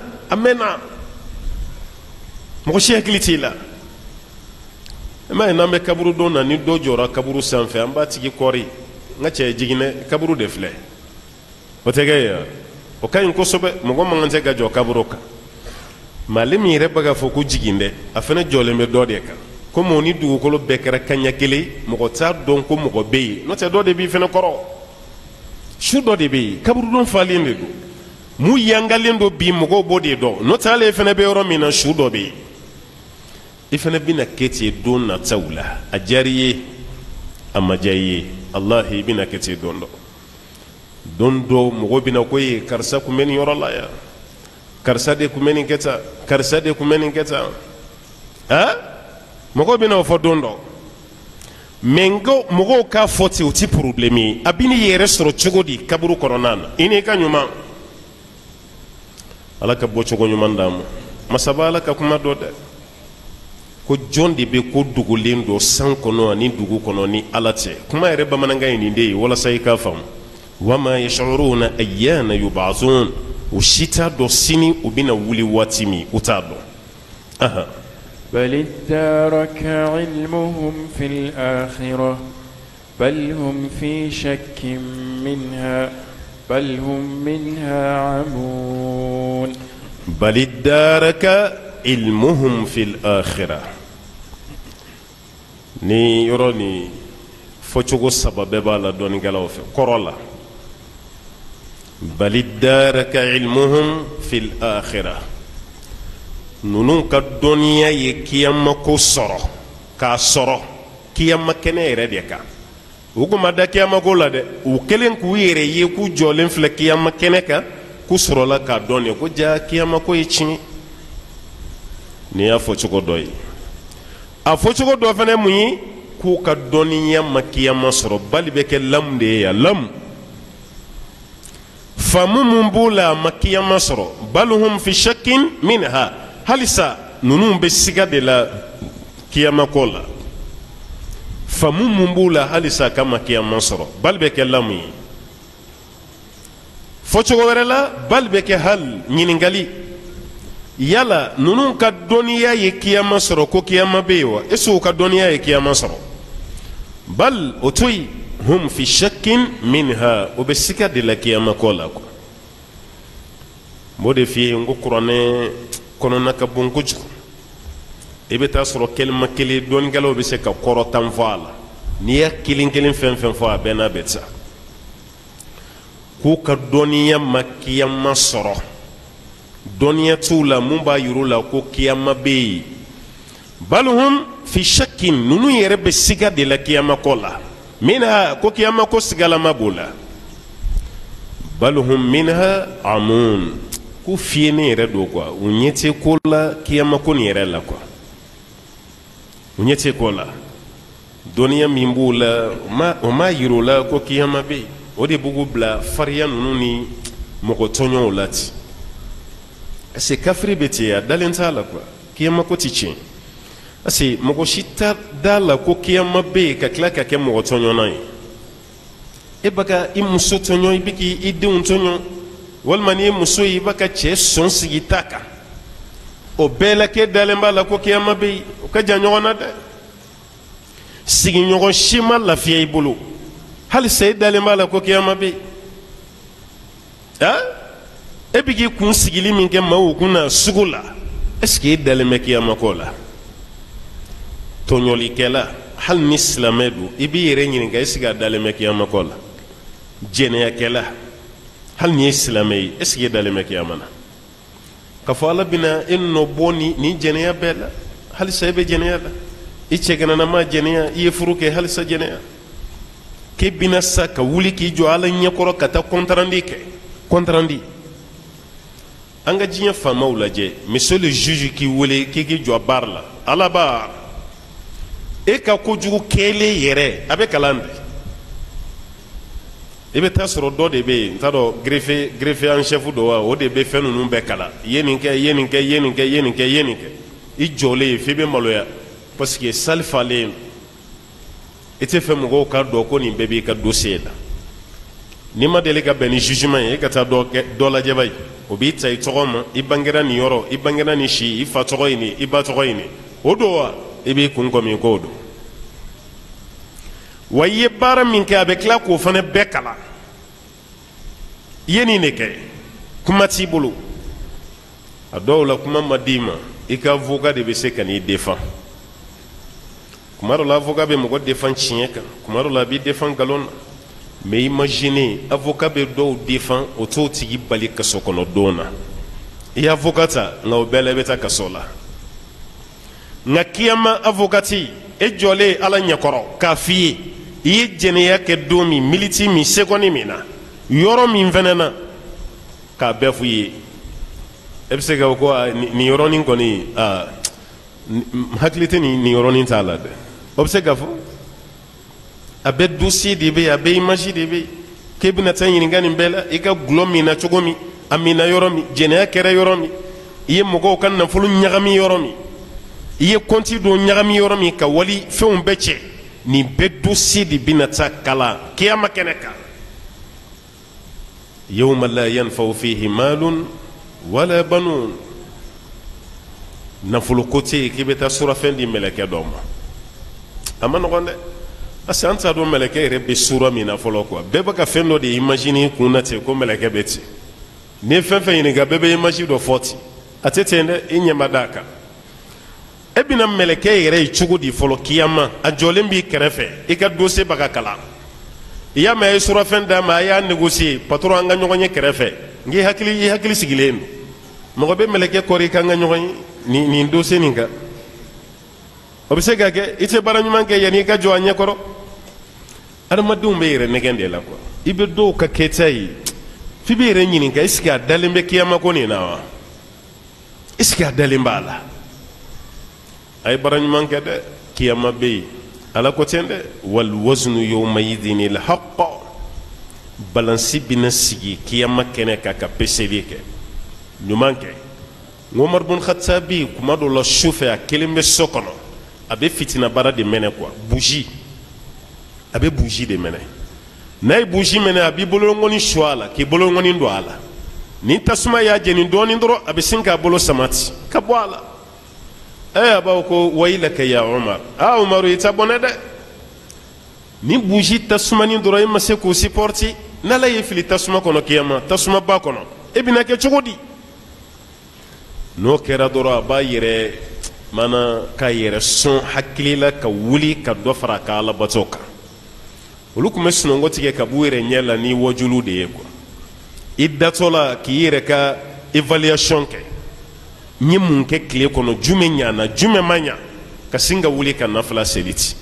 mɔgɔ si hakili t'i la e ma ye n'an bɛ kaburudon na ni dɔ jɔra kaburu sanfɛ an b'a tigi kɔri n ka cɛ jiginɛ kaburu de filɛ o tɛ kɛ yan o ka ɲi kosɛbɛ mɔgɔ man kan tɛ ka jɔ kaburu kan mɛ ale min yɛrɛ bɛ k'a fɔ ko jigin dɛ a fana jɔlen bɛ dɔ de kan komi o ni dugukolo bɛɛ kɛra kaɲɛ kelen mɔgɔ t'a dɔn ko mɔgɔ bɛ yen n'o tɛ dɔ de b'i fana kɔrɔ su dɔ de bɛ yen kaburudon falen de don mun yangalen don bi mɔgɔw b'o de dɔn n'o tɛ ale fana bɛ yɔrɔ min na su dɔ bɛ yen i fana bɛna kɛ ten don nataw la a diyara i ye a ma diya i ye alahi i bɛna kɛ ten don dɔ don dɔ mɔgɔw bɛna ko ye karisa tun bɛ nin yɔrɔ la yan karisa de tun bɛ nin kɛ tan karisa de tun bɛ nin kɛ tan mɔgɔw bɛna o fɔ don dɔ mɛ mɔgɔw k'a fɔ ten o ti problème ye a bɛ n'i yɛrɛ sɔrɔ cogo di kaburu kɔnɔna na i n'i ka ɲuman ala ka bɔcogo ɲuman d'an ma masaba ala ka kuma dɔ dɛ ko jɔn de bɛ ko dogolen dɔ san kɔnɔ ani dugu kɔnɔ ni ala tɛ kuma yɛrɛ bamanankan ye nin de ye walasa i k'a faamu wama yash'uruna ayyana yub'athun u si t'a dɔn sini u bɛna wuli waati min u t'a dɔn بل ادارك علمهم في الآخرة بل هم في شك منها بل هم منها عمون بل ادارك علمهم في الآخرة ni yɔrɔ ni fɔcogo saba bɛɛ b'a la dɔɔnikɛlaw fɛ kɔrɔ la bal iddaraka ilmuhum fil akhirah ninnu ka dɔnniya ye kiyamako sɔrɔ k'a sɔrɔ kiyama kɛnɛ yɛrɛ de kan u kun ma da kiyamako la dɛ u kelen k'u yɛrɛ ye k'u jɔlen filɛ kiyama kɛnɛ kan k'u sɔrɔla k'a dɔn de ko ja kiyamako ye tiɲɛ ni y'a fɔcogo dɔ ye a fɔcogo dɔ fana mun ye k'u ka dɔnniya ma kiyama sɔrɔ bali bɛ kɛ lamu de ye yan lamu faamu mun b'u la a ma kiyama sɔrɔ baluhum fi shakin minha halisa ninnu bɛ siga de la kiyamako la faamu mun b'u la halisa ka ma kiyama sɔrɔ bali bɛ kɛ lamu ye fɔcogo wɛrɛ la bali bɛ kɛ hali ɲininkali yala ninnu ka dɔnniya ye kiyama sɔrɔ ko kiyama bɛ yen wa est-ce que u ka dɔnniya ye kiyama sɔrɔ bal o to yen hum fi shakin minha o bɛ siga de la kiyama ko la quoi n b'o de f'i ye n ko kuranɛ kɔnɔna ka bon kojugu i bɛ taa sɔrɔ kɛlima kelen dɔnnikɛlaw bɛ se ka kɔrɔ tan fɔ a la n'i y'a kelen kelen fɛn fɛn fɔ a bɛɛ n'a bɛ taa k'u ka dɔnniya ma kiyama sɔrɔ dɔnniya t'u la mun b'a yir'u la ko kiyama bɛ yen baluhum fi shakin ninnu yɛrɛ bɛ siga de la kiyama ko la minha ko kiyama ko sigalama b'o la baluhum minha amun ko fiyɛni yɛrɛ don quoi u ɲɛ tɛ ko la kiyama ko nin yɛrɛ la quoi u ɲɛ tɛ ko la dɔnniya min b'u la o ma yir'u la ko kiyama bɛ yen o de b'u bila fariya ninnu ni mɔgɔ tɔɲɔw la ten parce que kafiri bɛ ten a dalen t'a la quoi kiyama ko tɛ tiɲɛ parce que mɔgɔ si t'a da la ko kiyama bɛ yen ka tila ka kɛ mɔgɔ tɔɲɔna ye e bɛ ka i muso tɔɲɔ i bɛ k'i denw tɔɲɔ walima n'i ye muso ye i bɛ ka cɛ sɔn sigi ta kan o bɛɛ la k'e dalen b'a la ko kiyama bɛ yen o ka jan ɲɔgɔn na dɛ sigiɲɔgɔn si ma lafiya i bolo hali sa i dalen b'a la ko kiyama bɛ yen e bɛ k'i kun sigili min kɛ maaw kunna sugu la est-ce que i dalen bɛ kiyama ko la tɔɲɔlikɛla hali ni silamɛ don i b'i yɛrɛ ɲininka est-ce que a dalen bɛ kiyama ko la jɛnɛyakɛla hali ni ye silamɛ ye est-ce que i dalen bɛ kiyama na k'a fɔ ala bɛna e nɔ bɔ nin jɛnɛya bɛɛ la halisa i bɛ jɛnɛya la i cɛgananama jɛnɛya i ye furu kɛ halisa jɛnɛya k'e bɛna sa ka wuli k'i jɔ ala ɲɛkɔrɔ ka taa kɔntarandi kɛ kɔntarandi an ka diɲɛ faamaw lajɛ monsieur le juge k'i wele k'i k'i jɔ baara la ala b'a e ka kojugu kɛlen yɛrɛ a bɛ kalan de i bɛ taa sɔrɔ dɔ de bɛ yen n t'a dɔn greffe en chef dɔ wa o de bɛ fɛn ninnu bɛɛ kalan i ye nin kɛ i ye nin kɛ i ye nin kɛ i ye nin kɛ i ye nin kɛ i jɔlen f'i bɛ maloya parce que sali falen i tɛ fɛ mɔgɔw ka dɔn ko nin bɛɛ b'i ka dossier la n'i ma deli ka bɛn ni jugement ye i ka taa dɔ lajɛ ba ye o b'i ta i tɔgɔ ma i bangera nin yɔrɔ i bangera nin si i fa tɔgɔ ye nin i ba tɔgɔ ye nin o don wa i b'i kun kɔmi k'o don wa i ye baara min kɛ a bɛ tila k'o fana bɛɛ kalan i ye nin de kɛ kuma t'i bolo a dɔw la kuma ma d'i ma i ka avocat de bɛ se ka n'i défend kuma dɔ la avocat bɛ mɔgɔ défend tiɲɛ kan kuma dɔ la a b'i défend nkalon na mais imaginez avocat bɛ dɔw défend o t'o tigi bali kaso kɔnɔ don na i ye avocat ta nka o bɛɛ la i bɛ taa kaso la nka kiyama avocati e jɔlen ala ɲɛkɔrɔ k'a f'i ye i ye jɛnɛya kɛ don min miniti min seconde min na yɔrɔ min fɛnɛ na k'a bɛɛ f'i ye e bɛ se ka fɔ ko nin yɔrɔnin kɔni hakili tɛ nin yɔrɔnin t'a la dɛ o bɛ se ka fɔ a bɛ dossier de bɛ yen a bɛ image de bɛ yen k'e bɛna taa ɲininka nin bɛɛ la i ka gulɔ min na cogo min a min na yɔrɔ min jɛnɛya kɛra yɔrɔ min i ye mɔgɔw ka nafolo ɲagami yɔrɔ min i ye compte dɔ ɲagami yɔrɔ min ka wali fɛnw bɛɛ cɛ nin bɛɛ dossier de bɛna taa kalan kiyama kɛnɛ kan yawma la yanfa'u fihi malun wala banun nafolo ko tɛ yen k'i bɛ taa surafɛn di mɛlɛkɛ dɔw ma a ma nɔgɔn dɛ parce que an t'a dɔn mɛlɛkɛ yɛrɛ bɛ sura min na fɔlɔ quoi bɛɛ bɛ ka fɛn dɔ de imaginer kun na ten ko mɛlɛkɛ bɛ ten n'i ye fɛn fɛn ɲininka bɛɛ bɛ image dɔ fɔ ten a tɛ ten dɛ i ɲɛ ma d'a kan e bɛna mɛlɛkɛ yɛrɛ ye cogo di fɔlɔ kiyama a jɔlen b'i kɛrɛfɛ i ka dossier bɛ ka kalan i y'a mɛn a ye surafɛn d'a ma a y'a négocier patron an ka ɲɔgɔn ye kɛrɛfɛ n'i hakili sigilen don mɔgɔ bɛ mɛlɛkɛ kɔri k'an ka ɲɔgɔn ye nin dossier nin kan o bɛ se ka kɛ i tɛ baara ɲuman kɛ yanni i ka jɔ a ɲɛkɔrɔ adamadenw bɛ yɛrɛ nɛgɛn de la quoi i bɛ dɔw ka kɛta ye f'i bɛ yɛrɛ ɲininka est-ce que a dalen bɛ kiyama ko nin na wa est-ce que a dalen b'a la a ye baara ɲuman kɛ dɛ kiyama bɛ yen ala ko ten dɛ wal waznu yawmaidhin al haqq balansi bɛna sigi kiyama kɛnɛ kan ka peseli kɛ ɲuman kɛ Umar bin Khattabi kuma dɔ la sufɛ a kelen bɛ so kɔnɔ a bɛ fitina baara de mɛnɛ quoi bougie a bɛ bougie de mɛnɛ n'a ye bougie mɛnɛ a b'i bolokɔni su a la k'i bolokɔni don a la ni tasuma y'a jeni dɔɔnin dɔrɔn a bɛ sin k'a bolo samati ka bɔ a la a b'aw ko wayilaka ya Umar Umaru i ta bɔnɛ dɛ ni bougie tasumani dɔrɔn i ma se k'o supporter n'ala ye fili tasuma kɔnɔ kiyama tasuma ba kɔnɔ e bɛna kɛ cogo di n'o kɛra dɔrɔn a b'a yɛrɛ mana k'a yɛrɛ sɔn hakili la ka wuli ka dɔ fara a ka alabato kan olu tun bɛ sunɔgɔ tigɛ ka b'u yɛrɛ ɲɛ la ni wajulu de ye quoi i datɔ la k'i yɛrɛ ka évaluation kɛ n ye mun kɛ tile kɔnɔ jumɛn ɲana jumɛn ma ɲa ka sin ka wuli ka nafila seli ten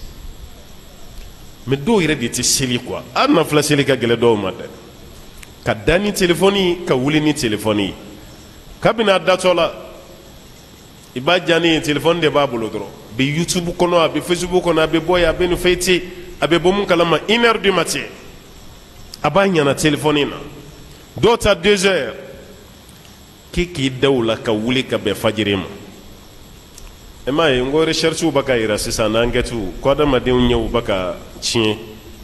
mais dɔw yɛrɛ de tɛ seli quoi a nafila seli ka gɛlɛn dɔw ma dɛ ka da ni telefɔni ka wuli ni telefɔni kabini a datɔ la i b'a diya ne ye telefɔni de b'a bolo dɔrɔn a bɛ YouTube kɔnɔ a bɛ Facebook kɔnɔ a bɛ bɔ yen a bɛ nin fɛn ten a bɛ bɔ mun kalama 1 heure du matin a b'a ɲana telefɔni na dɔw ta 2 heures k'i da o la ka wuli ka bɛn fajiri ma e m'a ye n ko recherche bɛ ka yira sisan n'enquête ko adamadenw ɲɛw bɛ ka tiɲɛ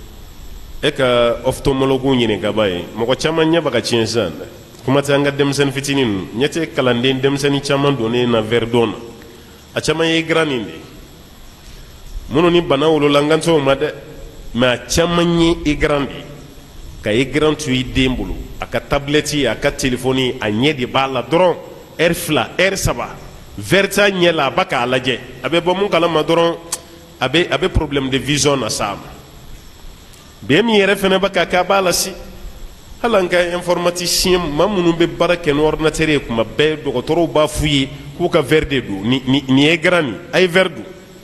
e ka ophtalmologue ɲini ka ba ye mɔgɔ caman ɲɛ bɛ ka tiɲɛ sisan dɛ kuma tɛ an ka denmisɛnnin fitinin ninnu ɲɛ tɛ kalanden denmisɛnnin caman donnen na verre don na a caman ye gran nin de minnu ni bana wolola n kan t'o ma dɛ mais a caman ye écran de ye ka écran to i den bolo a ka tablette a ka téléphone a ɲɛ de b'a la dɔrɔn heure 2 heure 3 verre t'a ɲɛ la a ba k'a lajɛ a bɛ bɔ mun kalama dɔrɔn a bɛ problème de vision na s'a ma bɛɛ min yɛrɛ fɛnɛ bɛ ka kɛ a b'a la si hali an ka informaticien maa minnu bɛ baara kɛ ni ordinateur ye kuma bɛɛ dɔgɔtɔrɔw b'a f'u ye k'u ka verre de don nin ye écran nin a ye verre don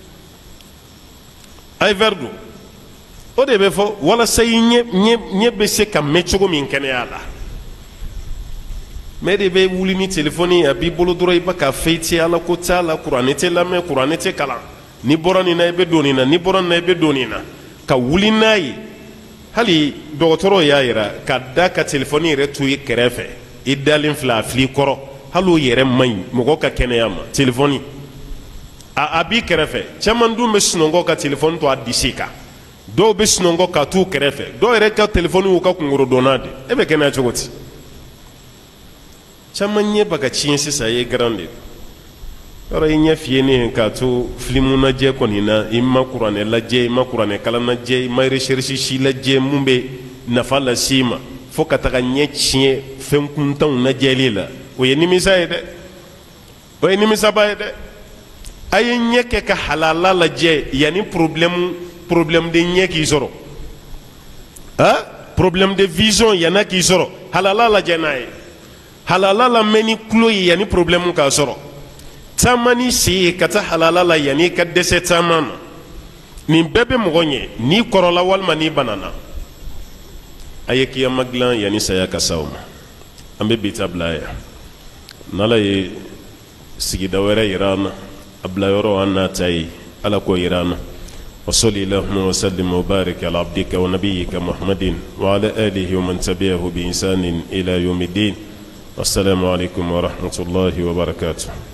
a ye verre don o de bɛ fɔ walasa i ɲɛ bɛ se ka mɛn cogo min kɛnɛya la mais de bɛ wuli ni téléphone a b'i bolo dɔrɔn i bɛ ka fɛ i tɛ ala ko t'a la kuranɛ tɛ lamɛn kuranɛ tɛ kalan ni bɔra nin na i bɛ don nin na ni bɔra nin na i bɛ don nin na ka wuli n'a ye hali dɔgɔtɔrɔw y'a yira ka da ka téléphone yɛrɛ to i kɛrɛfɛ i dalen filɛ a filɛ i kɔrɔ hali o yɛrɛ man ɲi mɔgɔ ka kɛnɛya ma téléphone a b'i kɛrɛfɛ caman dun bɛ sunɔgɔ ka téléphone to a disi kan dɔw bɛ sunɔgɔ ka t'u kɛrɛfɛ dɔw yɛrɛ ka téléphone y'u ka kungorodonna de e bɛ kɛnɛya cogo di caman ɲɛ bɛ ka tiɲɛ sisan i ye garan de yɔrɔ i ɲɛ fiyɛ ne k'a to filimu lajɛ kɔni na i ma kuranɛ lajɛ i ma kuranɛ kalan lajɛ i ma recherche si lajɛ mun bɛ nafa lase i ma fo ka taga ɲɛ tiɲɛ fɛn kuntanw lajɛli la o ye nimisa ye dɛ o ye nimisaba ye dɛ a ye ɲɛ kɛ ka halala lajɛ yanni problème de ɲɛ k'i sɔrɔ problème de vision yanna k'i sɔrɔ halala lajɛ n'a ye halala la mɛn ni tulo ye yanni problème k'a sɔrɔ caman ni se ye ka taa halala la yanni ka dɛsɛ caman ma nin bɛɛ bɛ mɔgɔ ɲɛ n'i kɔrɔla walima n'i banana a ye kiyama dilan yanni saya ka s'aw ma an bɛ bi ta bila yan n'ala ye sigida wɛrɛ yira an na a bila yɔrɔ an n'a ta ye ala k'o yira an na وصل اللهم وسلم وبارك على عبدك ونبيك محمد وعلى آله ومن تبعه بإحسان إلى يوم الدين والسلام عليكم ورحمة الله وبركاته